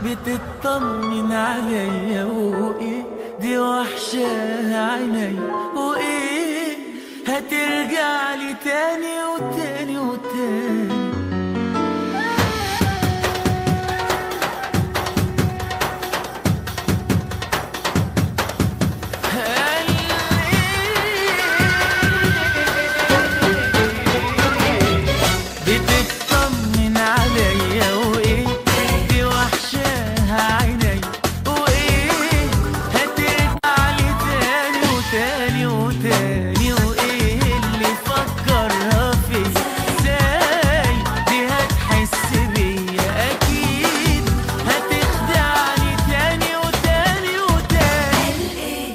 بتطمن عليا وايه دي وحشاها عيني وايه هترجع لي تاني وتاني وتاني. بتطمن عليا وايه دي وحشاها عيني وايه هترجع لي تاني وتاني وتاني وايه اللي فكرها فيا ازاي دي هتحس بيا اكيد هتخدعني تاني وتاني وتاني.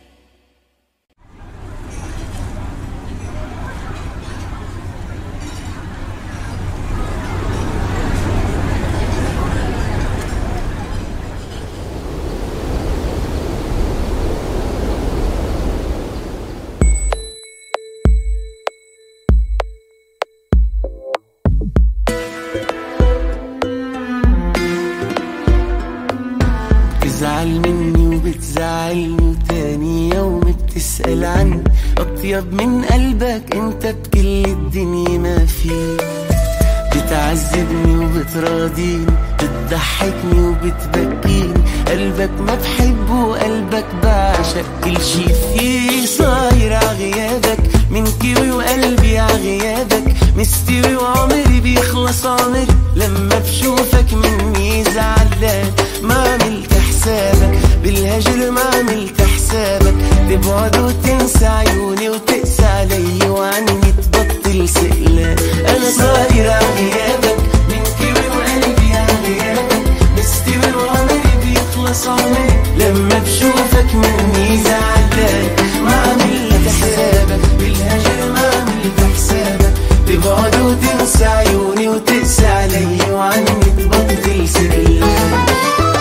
بتزعل مني وبتزعلني وتاني يوم بتسأل عني أطيب من قلبك انت بكل الدنيا ما فيه. بتعذبني وبتراضيني بتضحكني وبتبكيني قلبك ما بحبه وقلبك بعشق كل شي فيه. صاير عغيابك من كيوي وقلبي عغيابك مستوي وعمري بيخلص عمري لما بشوفك مني زعلان. ما عملت حسابك بالهجر ما عملت حسابك تبعد وتنسى عيوني وتقسى علي وعني تبطل سئلان. انا صاير عغيابك من كيوي وقلبي عغيابك مستوي وعمري بيخلص عمري لما بشوفك مني زعلان. ما عملت حسابك بالهجر ما عملت حسابك تبعد وتنسى عيوني وتقسى علي وعني تبطل سئلان.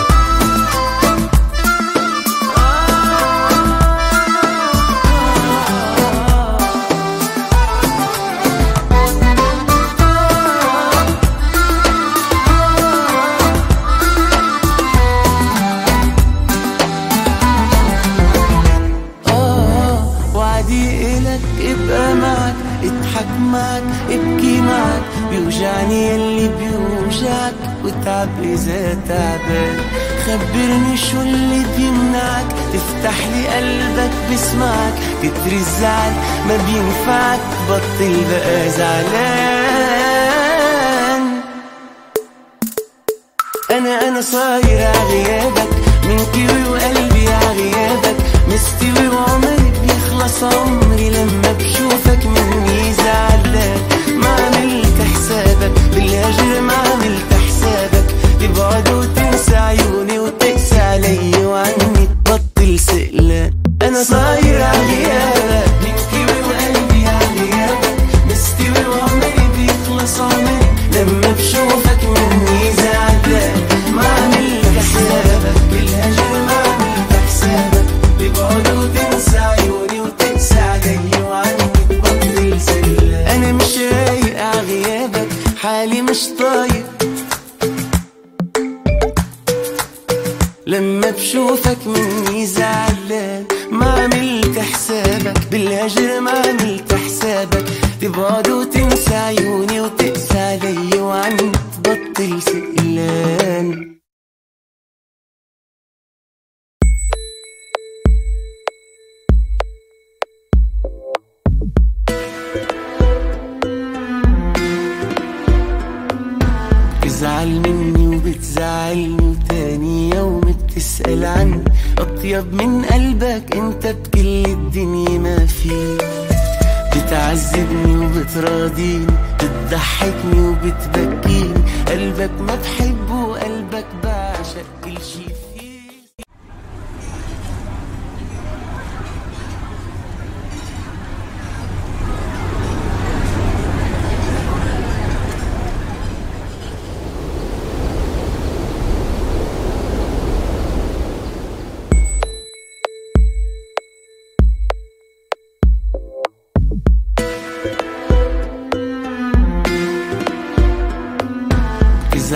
ابقى معك اضحك معك ابكي معك بيوجعني يلي بيوجعك وتعب اذا تعبان. خبرني شو اللي بيمنعك تفتح لي قلبك بسمعك كتر الزعل ما بينفعك بطل بقى زعلان. انا انا صاير عغيابك من كيوي وقلبي عغيابك مستوي وعمري بيخلص عمري لما بشوفك مني زعلان. ما عملت حسابك بالهجر ما عملت حسابك تبعد وتنسى عيوني وتقسى علي وعني تبطل سئلان. انا صاير عغيابك من كيوي وقلبي عغيابك مستوي وعمري بيخلص عمري لما بشوفك مني زعلان. ما عملت حسابك بالهجر ما عملت حسابك تبعد وتنسى عيوني وتقسى علي وعني تبطل سئلان. انا مش رايق عغيابك حالي مش طايق لما بشوفك مني زعلان. ما عملت حسابك بالهجر ما عملت حسابك تبعد وتنسى عيوني وتقسى علي وعني تبطل سئلان. بتزعل مني وبتزعلني وتاني يوم بتسأل عني أطيب من قلبك انت بكل الدنيا ما فيه. بتعذبني وبتراضيني بتضحكني وبتبكيني قلبك ما بحبه وقلبك بعشق كل شي فيه.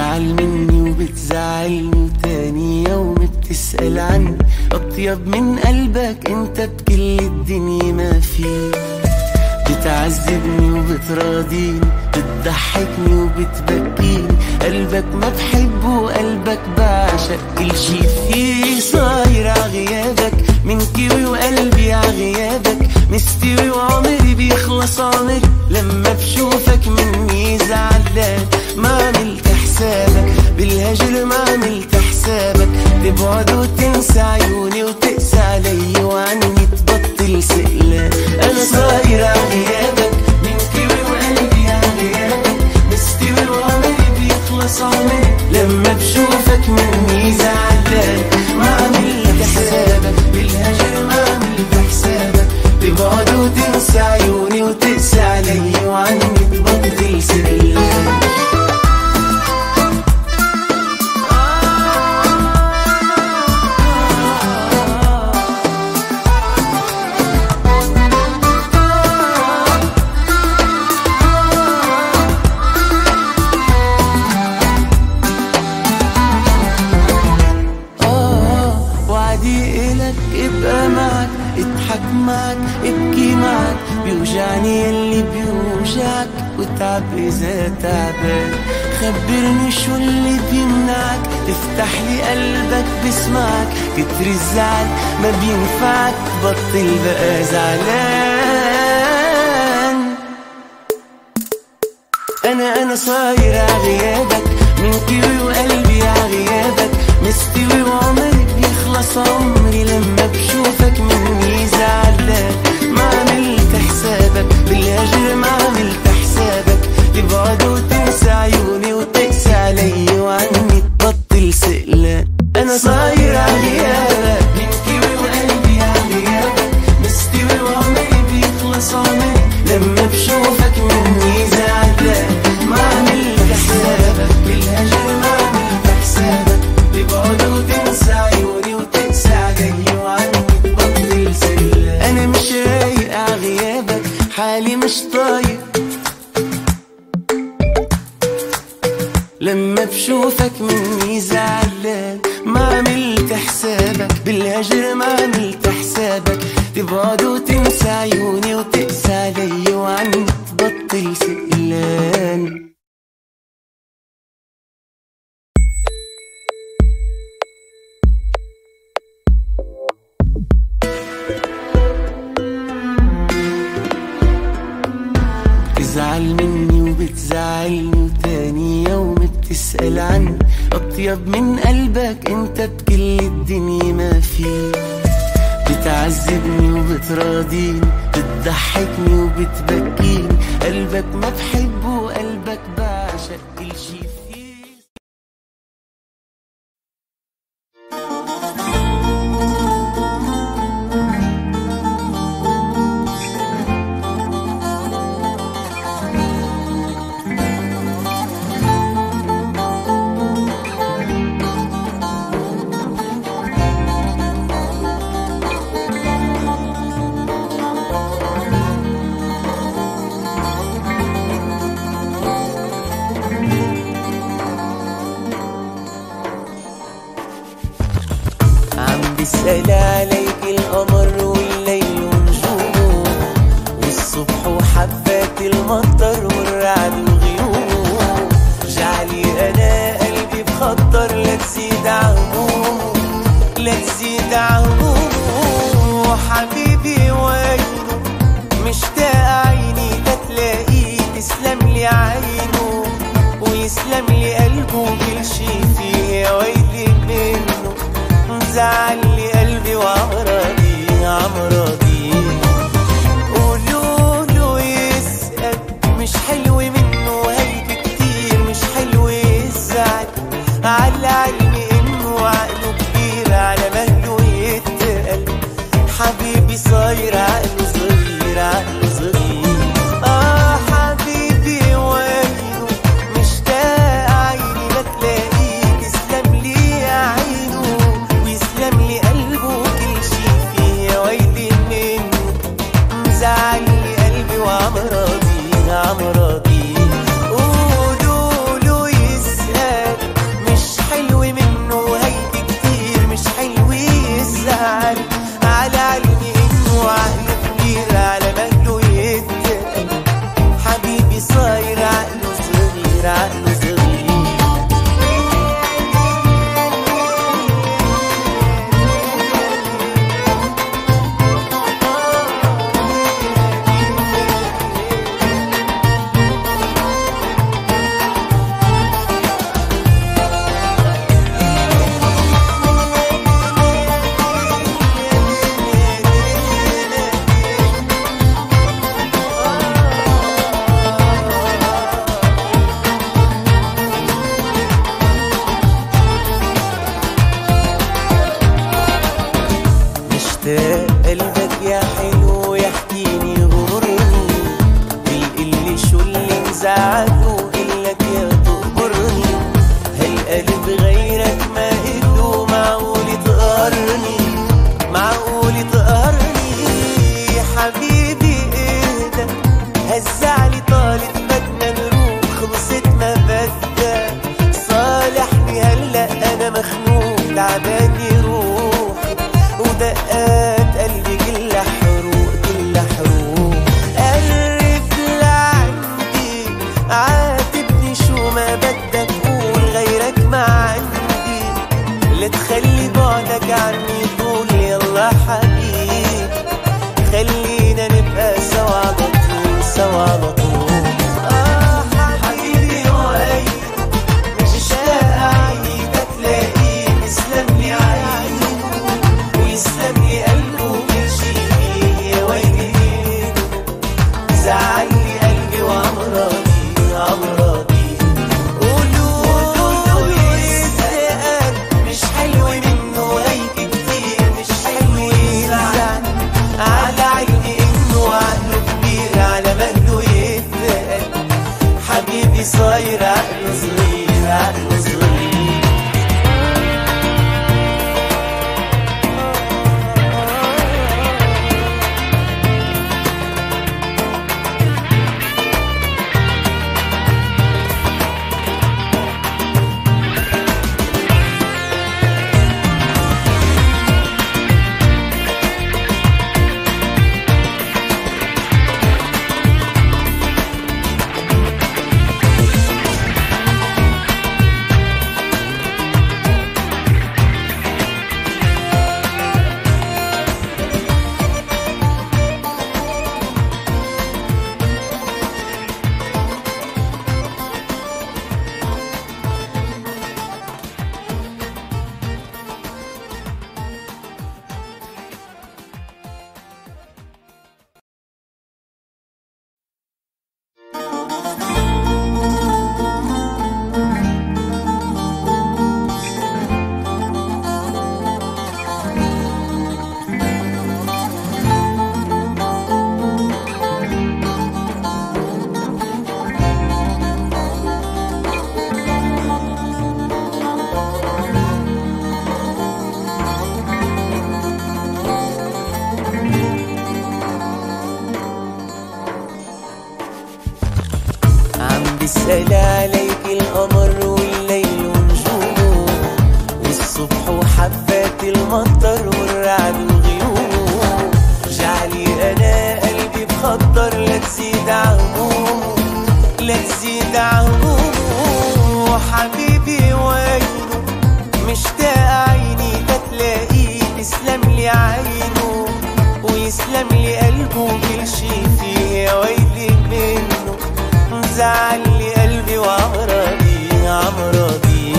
تزعل مني وبتزعلني وتاني يوم بتسأل عني. أطيب من قلبك انت بكل الدنيا ما فيه. بتعذبني وبتراضيني، بتضحكني وبتبكيني. قلبك ما بحبه قلبك بعشق كل شي فيه. صاير عغيابك من كيوي وقلبي عغيابك مستوي وعمري بيخلص عمري لما بشوفك مني زعلان. ما عملت حسابك بالهجر، ما عملت حسابك تبعد وتنسى عيوني وتقسى علي وعني تبطل سئلان. انا صاير عغيابك من كيوي وقلبي عغيابك مستوي وعمري بيخلص عمري لما بشوفك مني زعلان. ما عملت حسابك بالهجر، ما عملت حسابك تبعد وتنسى عيوني وتقسى علي وعني تبطل سئلان. ابقى معك، اضحك معك، ابكي معك، بيوجعني يلي بيوجعك وتعب إذا تعبان. خبرني شو اللي بيمنعك تفتح لي قلبك بسمعك. كتر الزعل ما بينفعك بطل بقى زعلان. أنا أنا صاير عغيابك من كيوي وقلبي عغيابك مستوي وعمري بيخلص عمري لما بشوفك مني زعلان. ما عملت حسابك بالهجر، ما عملت حسابك تبعد وتنسى عيوني وتقسى علي وعني تبطل سئلان. أنا صاير عغيابك من كيوي وقلبي عغيابك مستوي وعمري بيخلص عمري لما بشوفك مني زعلان. ما عملت حسابك بالهجر، ما عملت حسابك تبعد وتنسى عيوني وتقسى علي وعني تبطل سئلان. أنا مش رايق عغيابك، حالي مش طايق لما بشوفك مني زعلان. ما عملت حسابك بالهجر، ما عملت حسابك تبعد وتنسى عيوني وتقسى علي وعني تبطل سئلان. تزعل مني وبتزعلني وتاني يوم بتسأل عني. أطيب من قلبك انت بكل الدنيا ما فيه. بتعذبني وبتراضيني، بتضحكني وبتبكيني. قلبك ما بحبه قلبك بعشق كل شي فيه. بيسأل عليك القمر والليل ونجومه والصبح وحبات المطر والرعد وغيومه. جعلي أنا قلبي بخطر لا تزيد عهمومه، لا تزيد عهمومه. حبيبي وينه مشتاق عيني لتلاقيه. تسلم لي عينه ويسلم لي قلبه كل شي فيه. يا ويلي منه زعل لي قلبي وعمرضي عمرضي. قولوا له يسأل مش حلو منه هيك كتير، مش حلو يزعل. على علمي انه عقله كبير على مهله يتقل. حبيبي صاير عقله صغير، عقله صغير. اه حبيبي وينه مشتاق عيني لتلاقيه. تسلم لي عينه ويسلم لي قلبه كل شي فيه. يا ويلي منه زعل لي قلبي وعمرضي عمرضي. قولوا له يسأل عدو إلك يا تقبرني، هالقلب غيرك ما إله معقول تقهرني، معقول تقهرني. حبيبي اهدى، هالزعل طالت بدنا نروح، خلصت ما بدك، صالحني هلأ أنا مخنوق تعباني روحي، ودقات قلبي كلها حروق كلها حروق. قرب لعندي عاتبني شو ما بدك قول، غيرك ما عندي، لا تخلي بعدك عني طول. يلا حبيبي خلينا نبقى سوا على طول، سوا على طول. آه حبيبي وعيد مشتاق عيدك تلاقيه، يسلم لي عينه ويسلم لي قلبه كل شي فيه. يا ويلي زعل لي قلبي وعمرضي عمرضي. قولوا يسأل مش حلو منه هيك كتير، مش حلو يزعل على عيني انه عقله كبير، على مهله يتقل. حبيبي صاير عقله صغير، عقله صغير. بيسأل عليك القمر والليل ونجومه، والصبح وحبات المطر والرعد وغيومه. جعلي أنا قلبي بخطر، لا تزيد عهمومه، لا تزيد عهمومه. حبيبي وينه مشتاق عيني تتلاقيه، تسلم لي عينه ويسلم لي قلبه كل شي فيه. يا ويلي منه زعل لي قلبي وعمرضي عمرضي.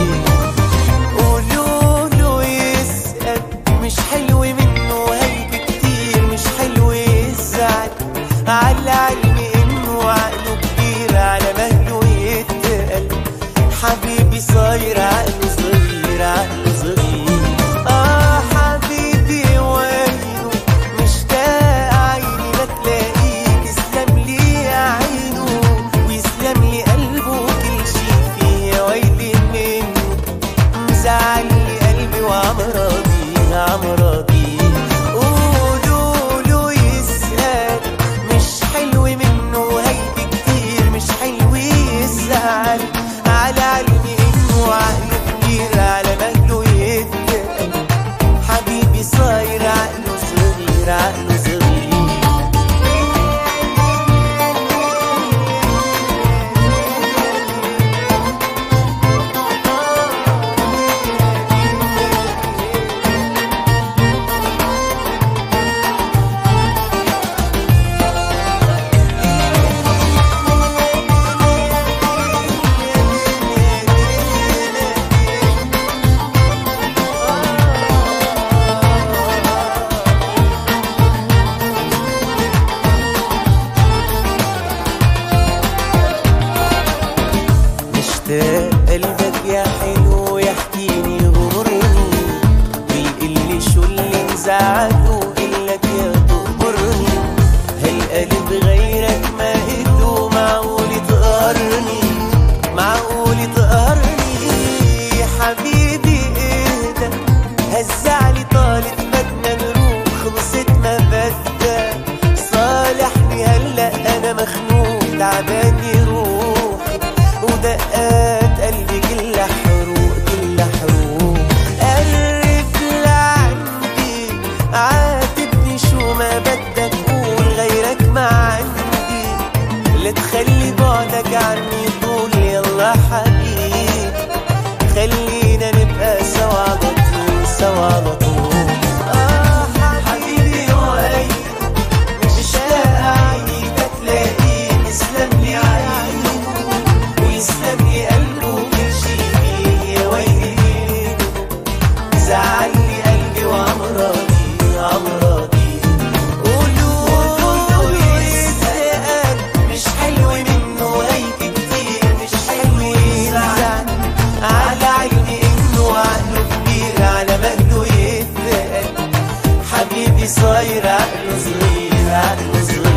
قولوا له يسأل مش حلو منه هيك كتير، مش حلو يزعل على علمي انه عقله كبير، على مهله يتقل. حبيبي صاير عقله صغير، عقله صغير. اه حبيبي وينه مشتاق عيني ما تلاقيه، تسلم لي عينه ويسلم لي قلبه كل شي فيه. يا ويلي منه زعل لي قلبي وعمرضي عمرضي. قولوا له يسأل مش حلو منه هيك كتير، مش حلو يزعل على علمي انه عقله الزعل طالت بدنا نروح، خلصت ما بدها صالحني هلا انا مخنوق تعباني روحي ودقات قلبي كلها حروق كلها حروق. قرب لعندي عاتبني شو ما بدك قول غيرك ما عندي، لا تخلي بعدك عني طول. يلا حبيبي خلينا نبقى سوا على طول سوا على طول. آه حبيبي وعي مشتاق عيني بتلاقيه يسلم لي عيني ويسلم لي قلبه كل شي فيه. يا ويلي زعل لي قلبي وعمراتي عمراتي. قولوا يسأل مش حلو منه هيك كتير مش حلو يزعل، على عيني انه عقله كبير على مهله يتقل. حبيبي صاير عقله صغير عقله صغير.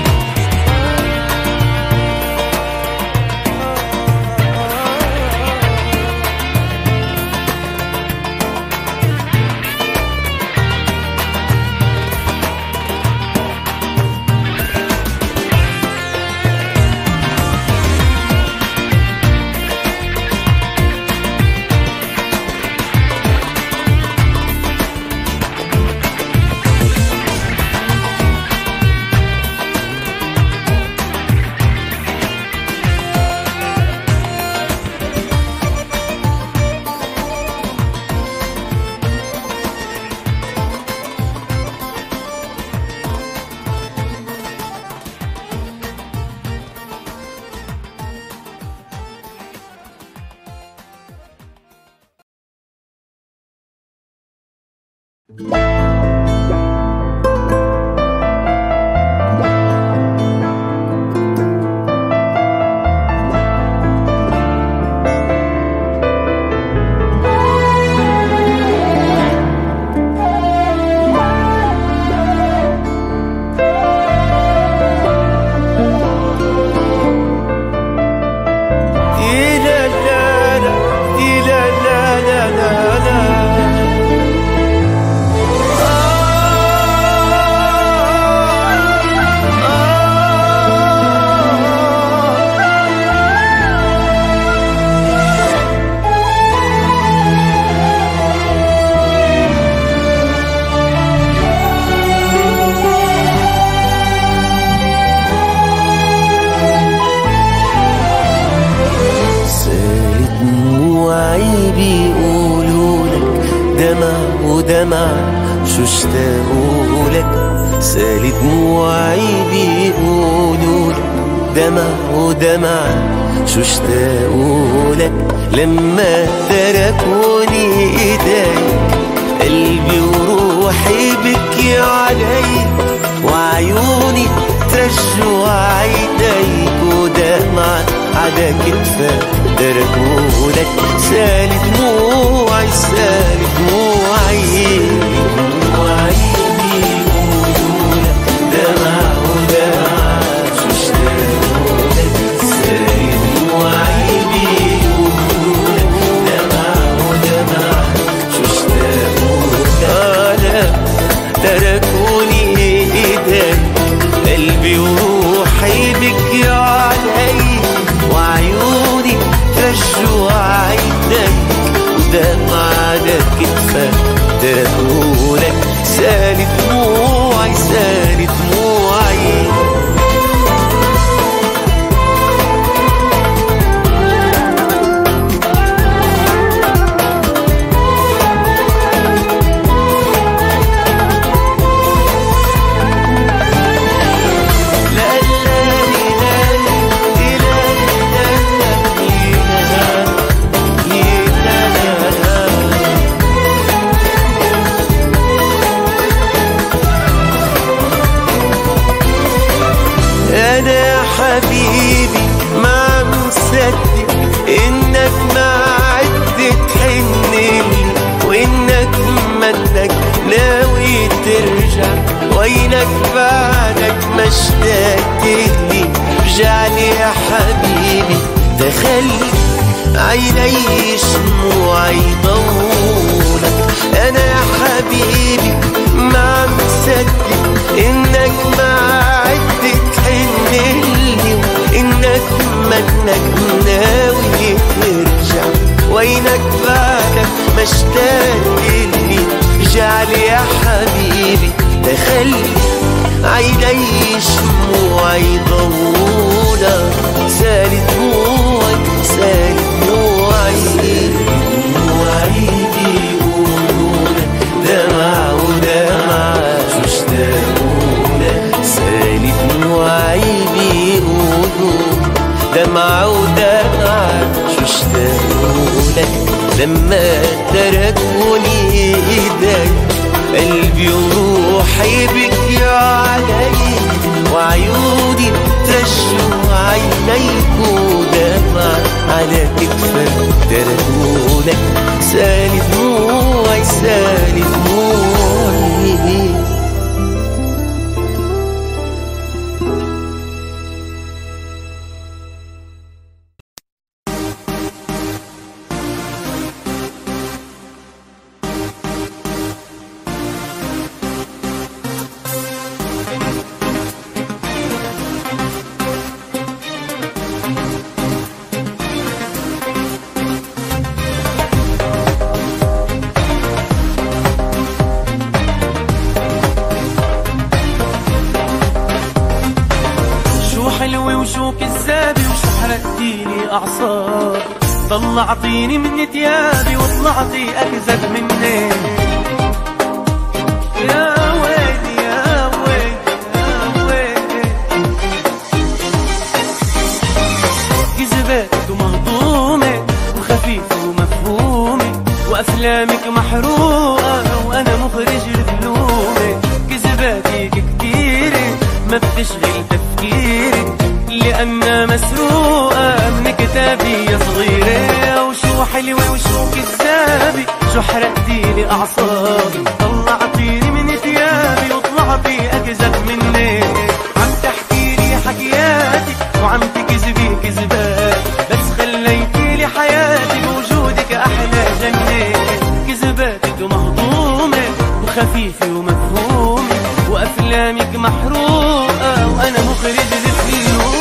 دمع شو اشتاقولك سالي دموعي بيقولولك دمع ودمع شو اشتاقولك لما تركوني ايديك قلبي وروحي بكي عليك وعيوني ترجوا عيديك ودمع عدا كتفك تركولك سالي دموعي سالي دموعي دموعي بيقولولك دمع ودمع شو اشتاقولك سالي دموعي بيقولولك دمع ودمع شو اشتاقولك أنا تركوني ايديك قلبي وروحي بكي عليك وعيوني ترجوا عينيك ودمع على كتفك تركولك سالي دموعي سالي دموعي انك ناوي ترجع، وينك بعدك مشتاق لي، اجعل يا حبيبي تخلي عيني شموعي ضولك، سالي دموعي سالي دموعي، دموعي بيقولولك دمع ودمع شو اشتاقولك، سالي دموعي بيقولولك دمع ودمع شو اشتاقولك، لما تركوني ايدك قلبي وروحي بكي علي، وعيوني ترجوا عينيك ودمع على كتفك تركولك، سالي دموعي سالي دموعي. وشو كذابي وشو حرقتيلي أعصابي، طلعتيني من ثيابي وطلعتي أكذب مني، يا ويلي يا ويلي يا ويلي، كذباتك ومهضومة وخفيفة ومفهومة، وأفلامك محروقة وأنا مخرج الفلومة، كذباتك كتيرة ما بتشغل تفكيري، لأنها مسروقة من كتابي يا صغيرة، وشو حلوة وشو كذابي، شو حرقتيلي أعصابي، طلعتيني من ثيابي وطلعتي أكذب مني، عم تحكيلي حكياتي وعم تكذبي كذباتي، بس خليتيلي حياتي بوجودك أحلى جنة، كذباتك مهضومة وخفيفة ومفهومة، وأفلامك محروقة وأنا مخرج الفيلم.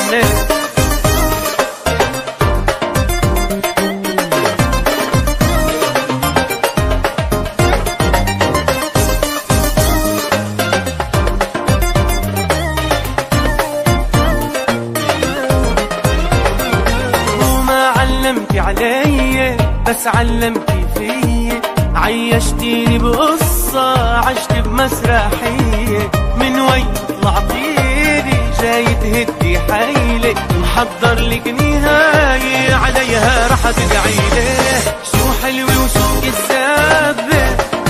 وما علمتي علي بس علمتي فيي، عيشتيني بقصة عشت بمسرحية، من وين طلعتيلي جاي تهدي حيلي، محضر لك نهاية عليها رح تدعيلي، شو حلوة وشو كذابة،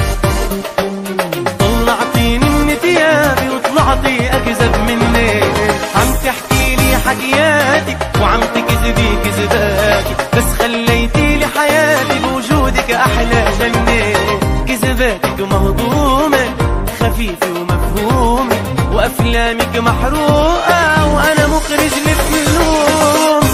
طلعتيني من ثيابي وطلعتي أكذب مني، عم تحكيلي حكياتك وعم تكذبي كذباتي، بس خليتيلي حياتي بوجودك أحلى جنة، كذباتك مهضومة خفيفة ومفهومة، وأفلامك محروقة وأنا مخرج للفيلم.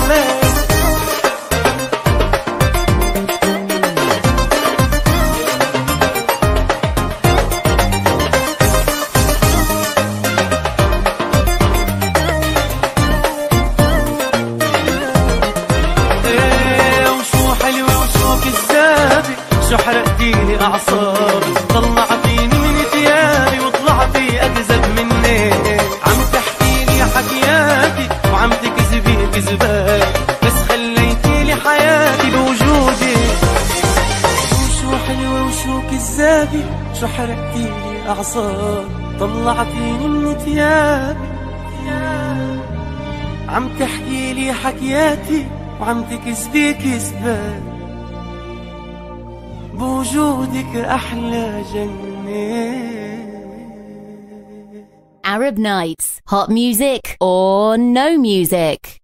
ايه وشو حلوة وشو كذابي، شو حرقتيلي أعصابي، طلعتيني من ثيابي وطلعتي أكذب مني، عم تحكيلي حكياتي وعم تكذبي كذبات، بس خليتيلي حياتي بوجودك، وشو حلوة وشو كذابي، شو حرقتيلي أعصابي، طلعتيني من ثيابي، عم تحكيلي حكياتي وعم تكذبي كذبات، بوجودك أحلى جنة. Arab Nights, hot music or no music?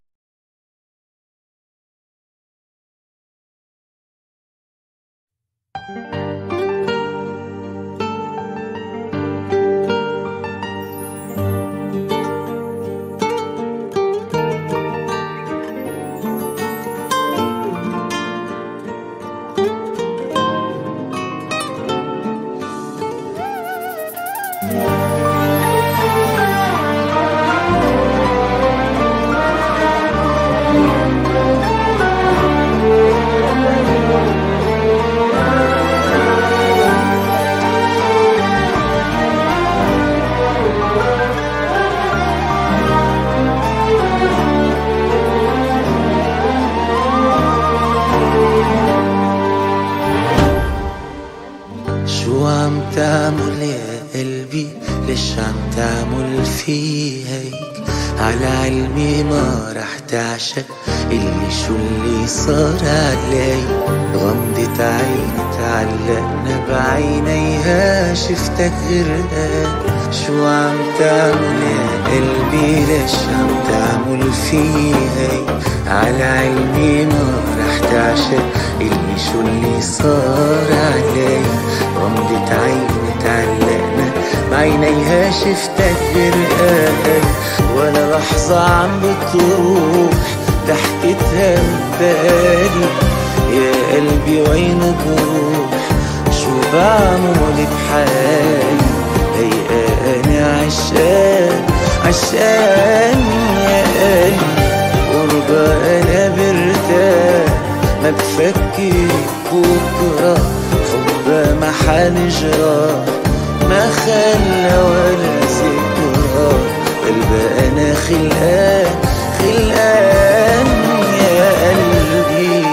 تعمل يا قلبي؟ ليش عم تعمل في هيك؟ على علمي ما رح تعشق اللي شو اللي صار علي. غمضت عيني تعلقنا بعينيها شفتك غرقان. شو عم تعمل يا قلبي؟ ليش عم تعمل في هيك؟ على علمي ما رح تعشق اللي شو اللي صار علي. غمضت عيني تعلقنا بعينيها شفتك غرقان. ولا لحظة عم بتروح ضحكتها ببالي. يا قلبي وين بروح؟ شو بعمل بحالي؟ هي أنا عشان عشان يا قلبي ورضا أنا برتاح. ما بفكر بكرة حبها ما حنجرى. ما خلى ولا ذكرى قلبي أنا خلقان خلقان يا قلبي.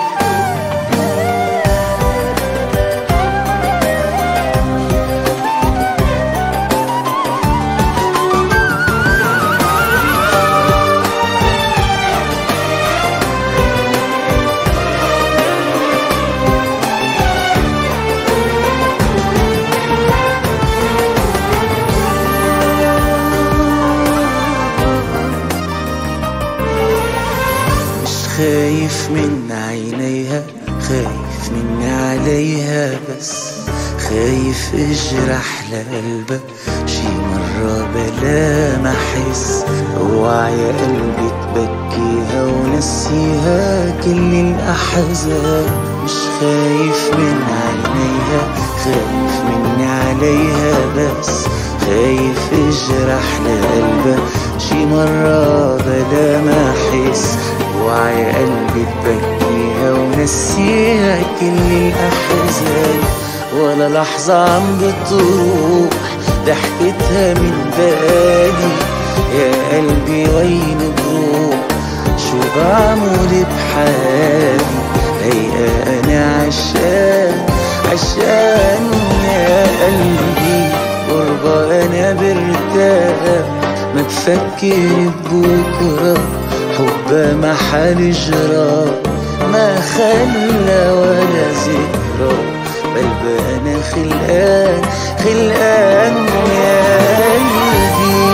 خايف من عينيها خايف مني عليها بس. خايف اجرح لقلبها شي مرة بلا ما احس. اوعى يا قلبي تبكيها ونسيها كل الاحزان. مش خايف من عينيها خايف مني عليها بس. خايف اجرح لقلبها شي مرة بلا ما احس. اوعى يا قلبي تبكيها ونسيها كل الاحزان. ولا لحظة عم بتروح ضحكتها من بالي. يا قلبي وين بروح؟ شو بعمل بحالي؟ هي انا عشان عشان يا قلبي قربة انا برتاح. ما تفكر ببكرة حبها ما حنجرى. ما خلى ولا ذكرى قلبي أنا خلقان خلقان يا قلبي.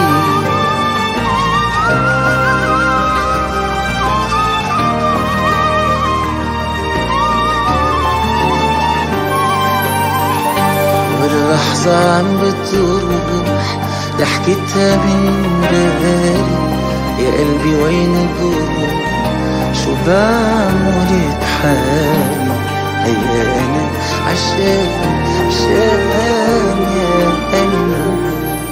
واللحظة عم بتروح ضحكتها من بالي. يا قلبي وين بروح؟ شو بعمل بحالي؟ هي أنا عشان عشان يا قلبي.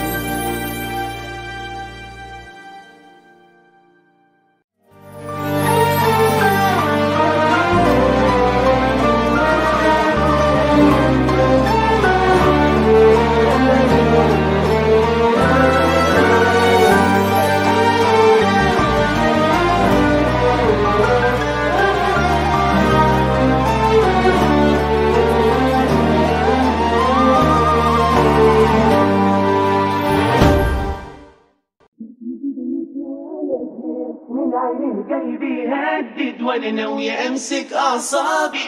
قلبي هدد وانا ناوية امسك اعصابي.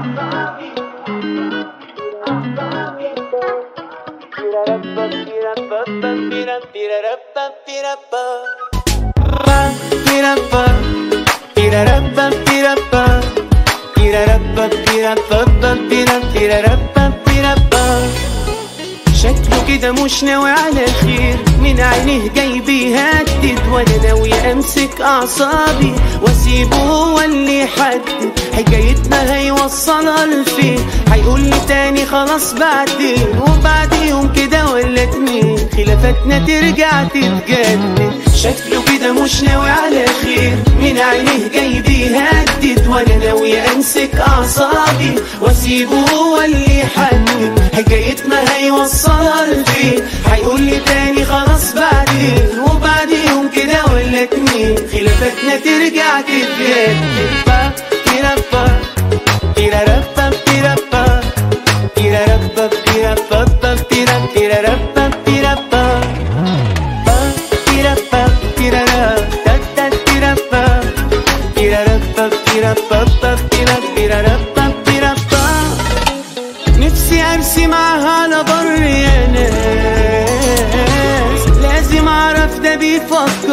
شكله كده مش ناوي على خير. من عينيه جاي بيهدد وانا ناوي امسك اعصابي واسيبه هو اللي يحدد حكايتنا هيوصلها لفين. هيقول لي تاني خلاص بعدين وبعد يوم كده ولا اتنين خلافاتنا ترجع تتجدد. شكله كده مش ناوي على خير. من عينيه جاي بيهدد وانا ناوي امسك اعصابي واسيبه هو اللي يحدد حكايتنا هيوصلها لفين. هيقول لي تاني خلاص بعدين وبعد يوم كده ولا اتنين خلافاتنا ترجع تتجدد. تيرابا تيرابا تيرابا تيرابا تيرابا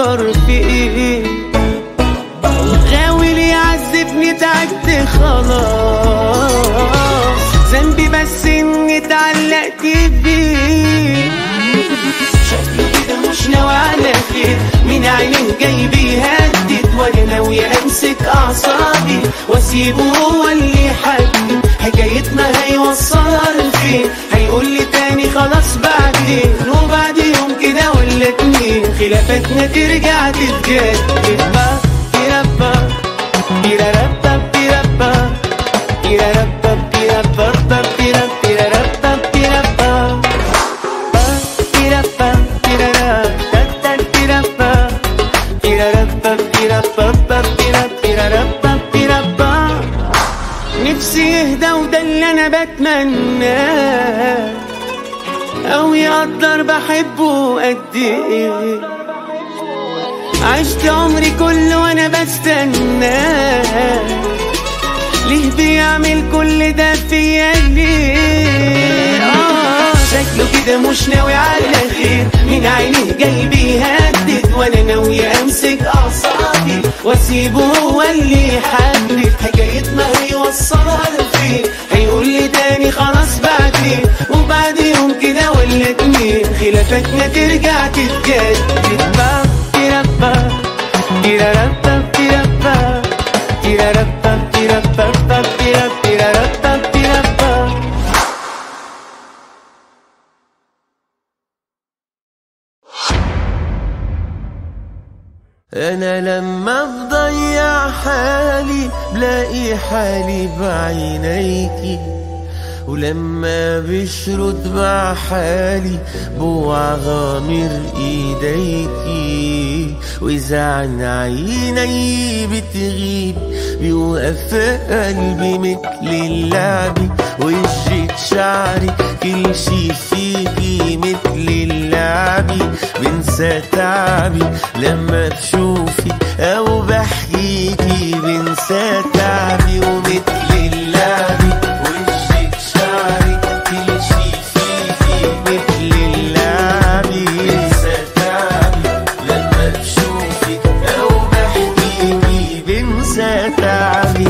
بفكر في ايه؟ غاوي لي يعذبني تعبت خلاص، ذنبي بس اني اتعلقت بيه. شكلي كده مش ناوي على خير، من عينيه جاي بيهدد، وانا ناوي امسك اعصابي واسيبه هو اللي يحدد حكايتنا هيوصلها لفين. هيقول لي تاني خلاص بعدين، وبعد يوم كده ولا اتنين خلافاتنا ترجع تتجدد. تيرابا تيرابا تيرابا تيرابا تيرابا تيرابا تيرابا تيرابا تيرابا تيرابا تيرابا. نفسي يهدى وده اللي انا بتمناه، او يقدر بحبه قد ايه. عشت عمري كله وانا بستناه، ليه بيعمل كل ده فيا ليه؟ آه شكله كده مش ناوي على خير، من عينيه جاي بيهدد، وانا ناوي امسك اعصابي واسيبه هو اللي يحدد حكايتنا هيوصلها لفين. هيقول لي تاني خلاص بعدين، وبعد يوم كده ولا اتنين خلافاتنا ترجع تتجدد. تيرابا تيرابا تيرابا تيرابا تيرابا تيرابا تيرابا. انا لما بضيع حالي بلاقي حالي بعينيكي، ولما بشرد مع حالي بوع غامر ايديكي. واذا عن عيني بتغيب بيوقف قلبي مثل اللعبي، وجهك شعري كل شي فيكي مثل اللعبي. بنسى تعبي لما بشوفي او بحكيكي، بنسى تعبي ومثل اللعبي. وجهك شعري كل شي فيكي مثل اللعبي. بنسى تعبي لما بشوفك او بحكيكي، بنسى تعبي.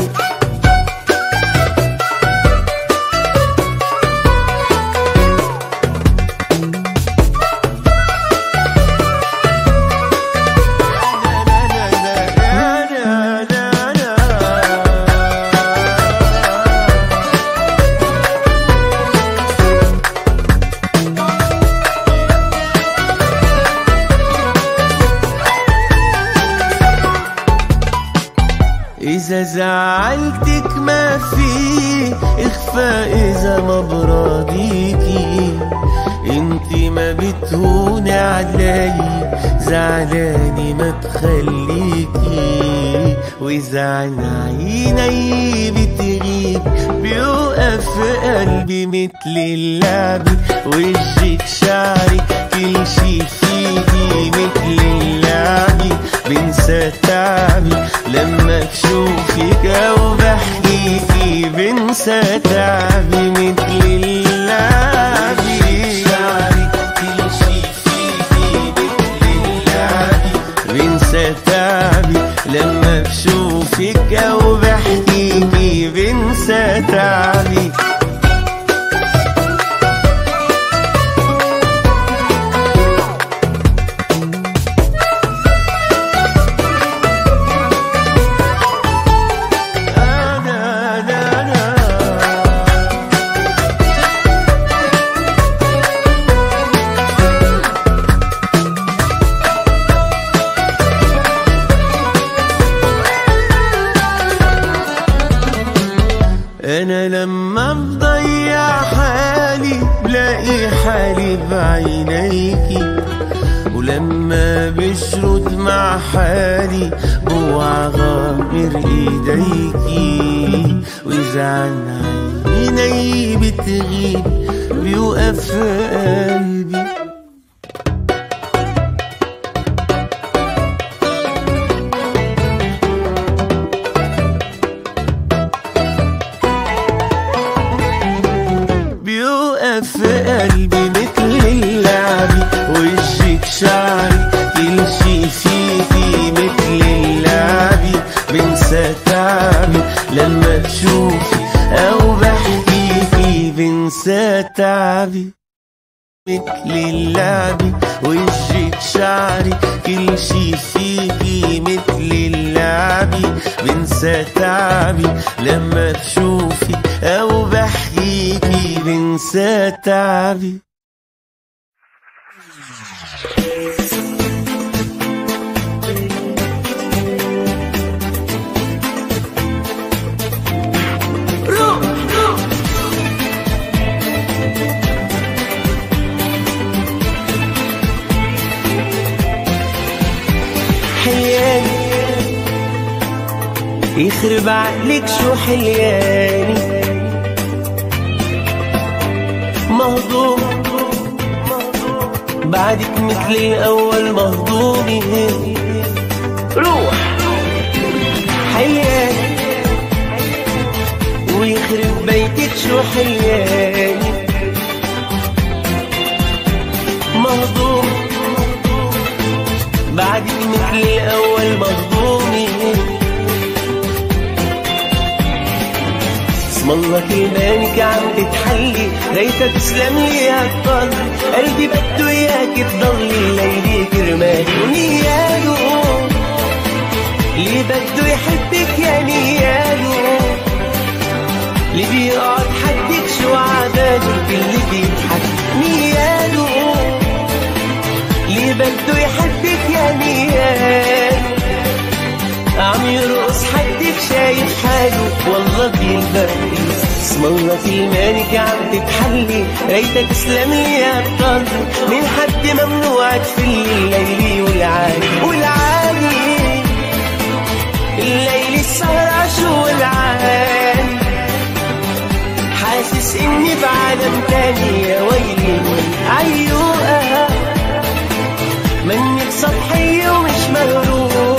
إذا زعلتك ما في إخفاء، إذا ما براضيكي انتي ما بتهوني علي، زعلاني ما تخليكي. وإذا عن عيني بتغيب بيوقف قلبي مثل اللعبي. وجهك شعري كل شي فيكي مثل اللعبي. بنسى تعبي لما بشوفك او بحكيكي، بنسى تعبي مثل اللعبي. شعري كل شي فيكي مثل اللعبي. بنسى تعبي لما بشوفك او بحكيكي، بنسى تعبي. أنا لما بضيع حالي بلاقي حالي بعينيكي، ولما بشرد مع حالي بوع غامر ايديكي. وإذا عن عيني بتغيب بيوقف قلبي. في قلبي مثل اللعبي. وجهك شعري كل شي فيه بنسى تعبي مثل اللعبي، وشك شعري كل شي فيكي مثل اللعبي. بنسى تعبي لما بشوفي أو بحكيكي، بنسى تعبي. حلياني يخرب عقلك شو حلياني، مهضوم بعدك مثل الأول مهضومي. روح حلياني ويخرب بيتك شو حلياني، مهضوم بعدك مثل الأول مهضومي. اسم الله كلمانك عم تتحلي، ريتها تسلم لي هالطل، قلبي بده اياك تضلي ليلي كرمالي ونياله، اللي بده يحبك يا نياله، اللي بيقعد حدك شو عباله، اللي بيضحك نياله، اللي بده يحبك يا نياله، عم يرقص حدك شايف حاله والله بيلبقي. اسم الله كلمانك عم تتحلي، ريتك تسلم لي يا الطل، من حد ممنوع تفلي الليلي والعالي والعالي، الليل السهرة شو العالي، حاسس اني بعالم تاني يا ويلي عيوقة، منك سطحية ومش مغروق،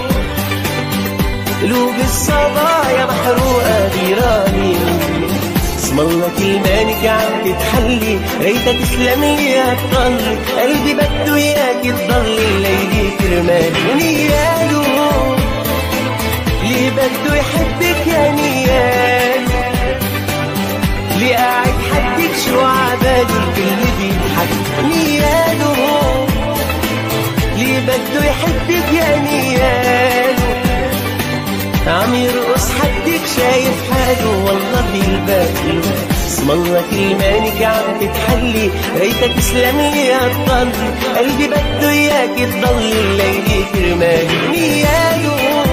قلوب الصبايا محروقة بيراني. اسم الله كلمانك عم تتحلي، ريتها تسلم لي يا الطل، قلبي بده اياك تضلي الليلي كرمالي ونياله، اللي بده يحبك يا نياله، اللي قاعد حدك شو عباله، الكل بيضحك نياله، اللي بده يحبك يا نياله، عم يرقص حدك شايف حاله والله بيلبقي. اسم الله كلمانك عم تتحلي، ريتها تسلم لي يا الطل، قلبي بده اياك تضلي الليلي كرمالي نياله.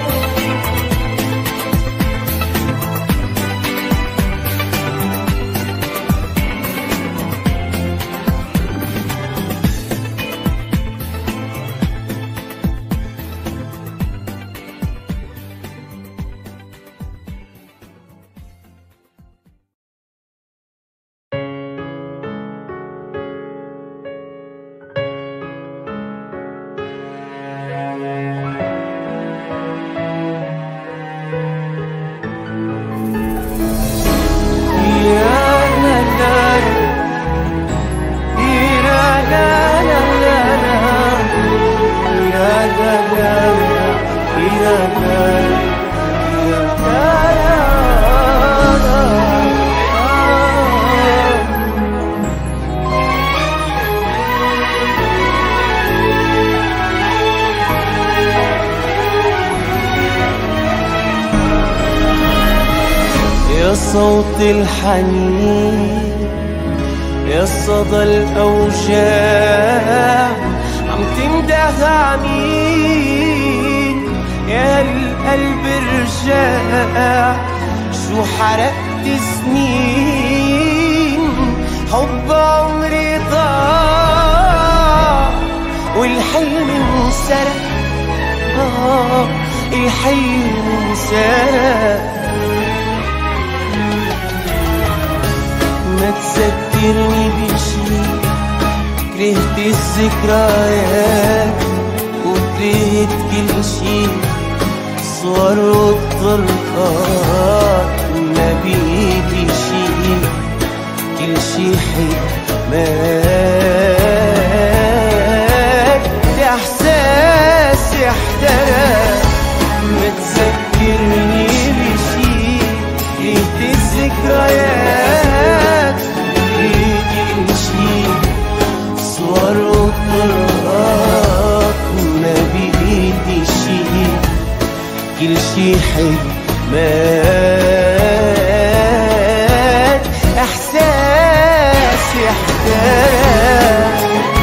صوت الحنين يا صدى الأوجاع، عم تنده عمين يا القلب رجاع، شو حرقت سنين حب عمري ضاع، والحلم انسرق، آه الحلم انسرق. ما تذكرني بشي، كرهت الذكريات وكرهت كل شي، صور والطرقات ما بيدي شي، كل شي حكمات، احساسي احترق. ما تذكرني بشي، كرهت الذكريات شي حلو مات إحساس يحتاج.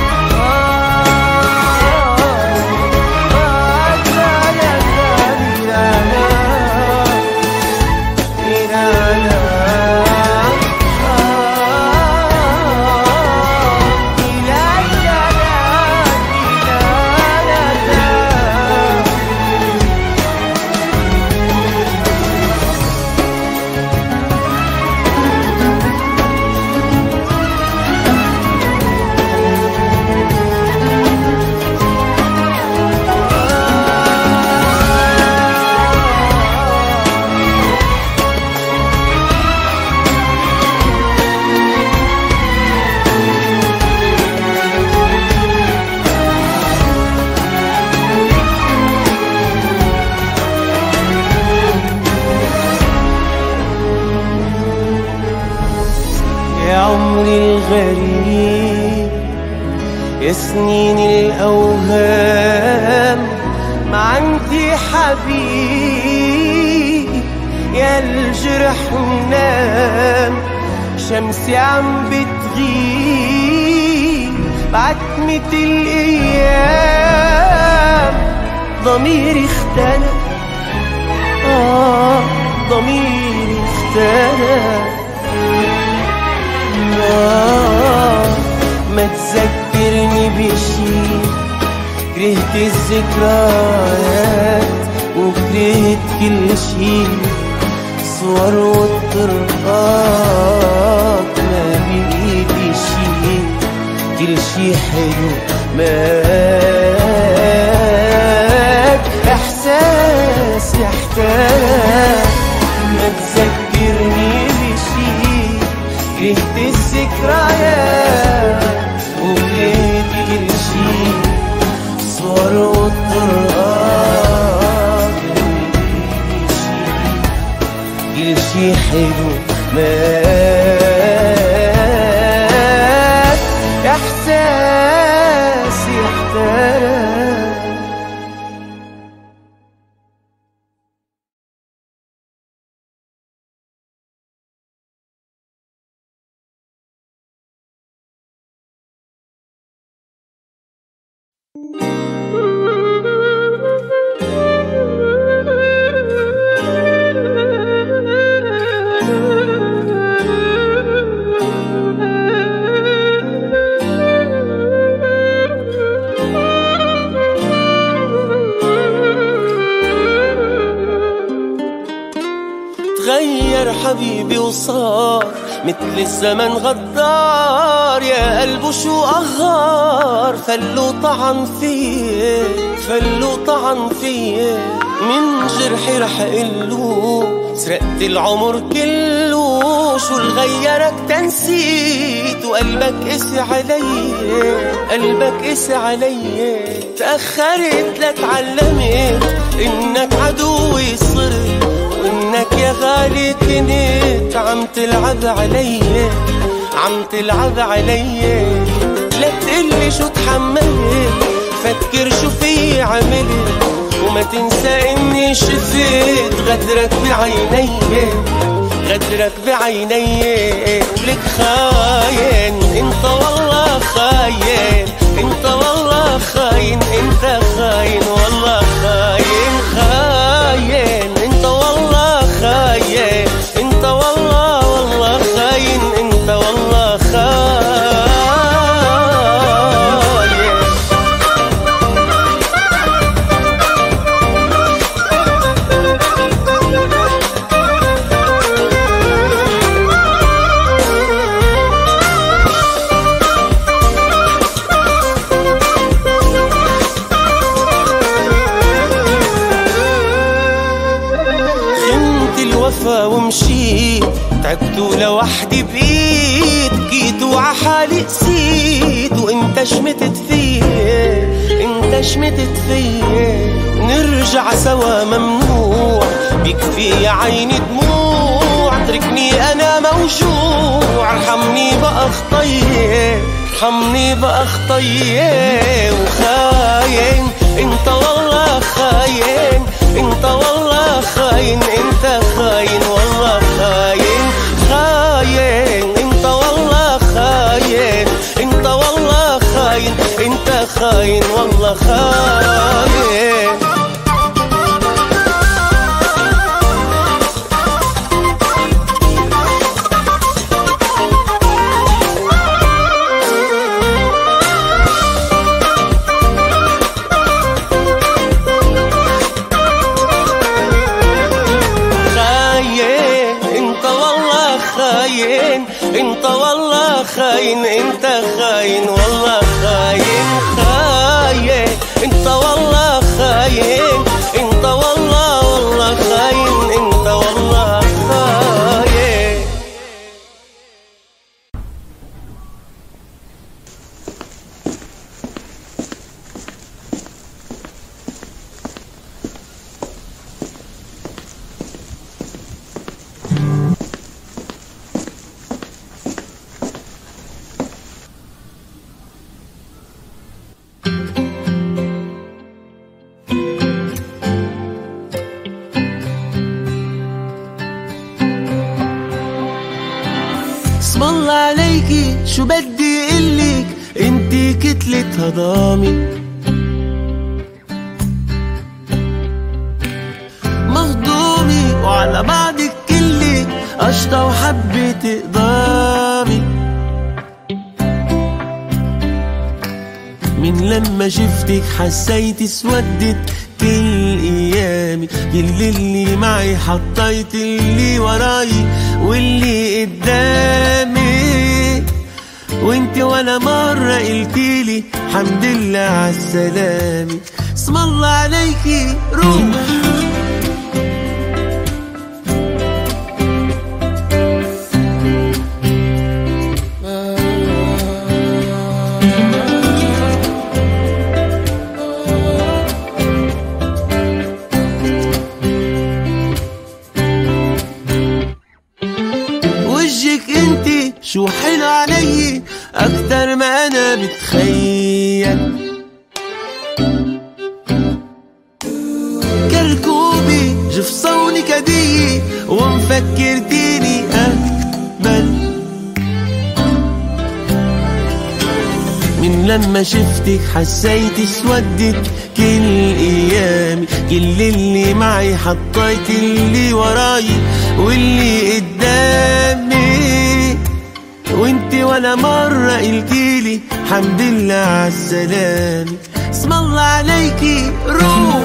يا سنين الأوهام ما عندي حبيب، يا الجرح نام شمسي عم بتغيب بعتمة الأيام. ضميري اختلف آه ضميري اختلف آه ما تذكرني بشي، كرهت الذكريات وكرهت كل شي، صور والطرقات ما بإيدي شي، كل شي حلو مات إحساس يحتاج. ما تذكرني بشي، كرهت الذكريات وكرهت كل شي، صور والطرقات كل شي حلو مات إحساس يحتاج. تغير حبيبي وصار مثل الزمن غدار، يا قلبه شو قهار فلو طعن فيه فلو طعن فيه. من جرحي رح قله سرقت العمر كله، شو الغيرك تنسيت وقلبك قسي علي، قلبك قسي علي. تأخرت لتعلمت انك عدوي صرت، وانك يا غالي كنت عم تلعب علي عم تلعب علي. لا تقلي شو تحملت، فكر شو في عملت، وما تنسى اني شفت غدرك بعيني غدرك بعيني. ولك خاين انت والله خاين، انت والله خاين، انت خاين والله خاين خاين، انت والله خاين، انت والله والله خاين، انت والله خاين. ومشيت تعبت لوحدي بقيت، بكيت وعحالي قسيت، وانت شمتت فيه انت شمتت فيه. نرجع سوا ممنوع، بيكفي يا عيني دموع، اتركني انا موجوع، ارحمني بقى خطيه ارحمني بقى خطيه. وخاين انت والله خاين، انت والله خاين انت خاين والله خاين خاين انت والله خاين انت والله خاين انت خاين والله خاين. انت والله خاين انت خاين والله خاين خاين انت والله خاين انت والله والله خاين انت والله خاين. اسم الله عليكي شو بدي قلك انتي كتلة هضامي مهضومي وعلى بعضك كلك قشطة وحبة اقدامي. من لما شفتك حسيت اسودت كل ايامي كل اللي معي حطيت اللي وراي واللي قدامي وانت ولا مرة قلتيلي حمد لله عالسلامة. اسم الله عليكي روح شو حلو علي أكتر ما أنا بتخيل كركوبي جف صونك هدية ومفكرتيني أقبل. من لما شفتك حسيت اسودت كل ايامي كل اللي معي حطيت اللي وراي واللي قدامي وانتي ولا مرة قلتيلي حمد لله عالسلامة. اسم الله عليكي روح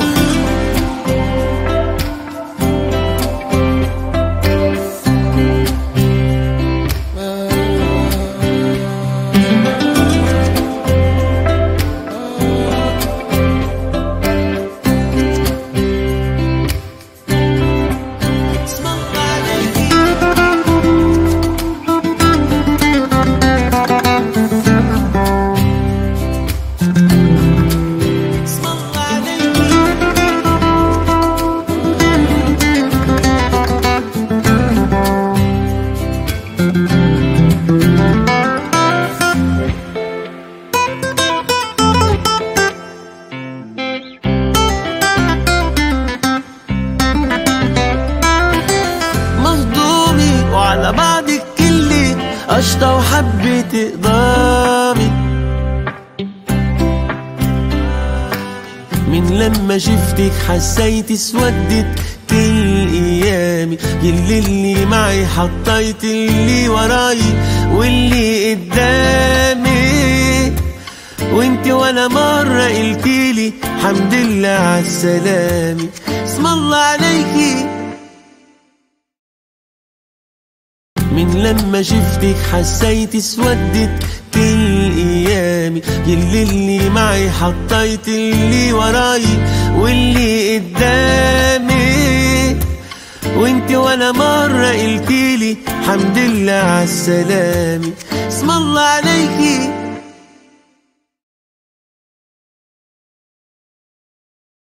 على بعضك كلك قشطة وحبة اقدامي. من لما شفتك حسيت اسودت كل ايامي كل اللي معي حطيت اللي وراي واللي قدامي وانت ولا مرة قلتيلي حمد لله عالسلامة. اسم الله عليكي من لما شفتك حسيت اسودت كل ايامي كل اللي معي حطيت اللي وراي واللي قدامي وانت ولا مرة قلتيلي حمد لله عالسلامة. اسم الله عليكي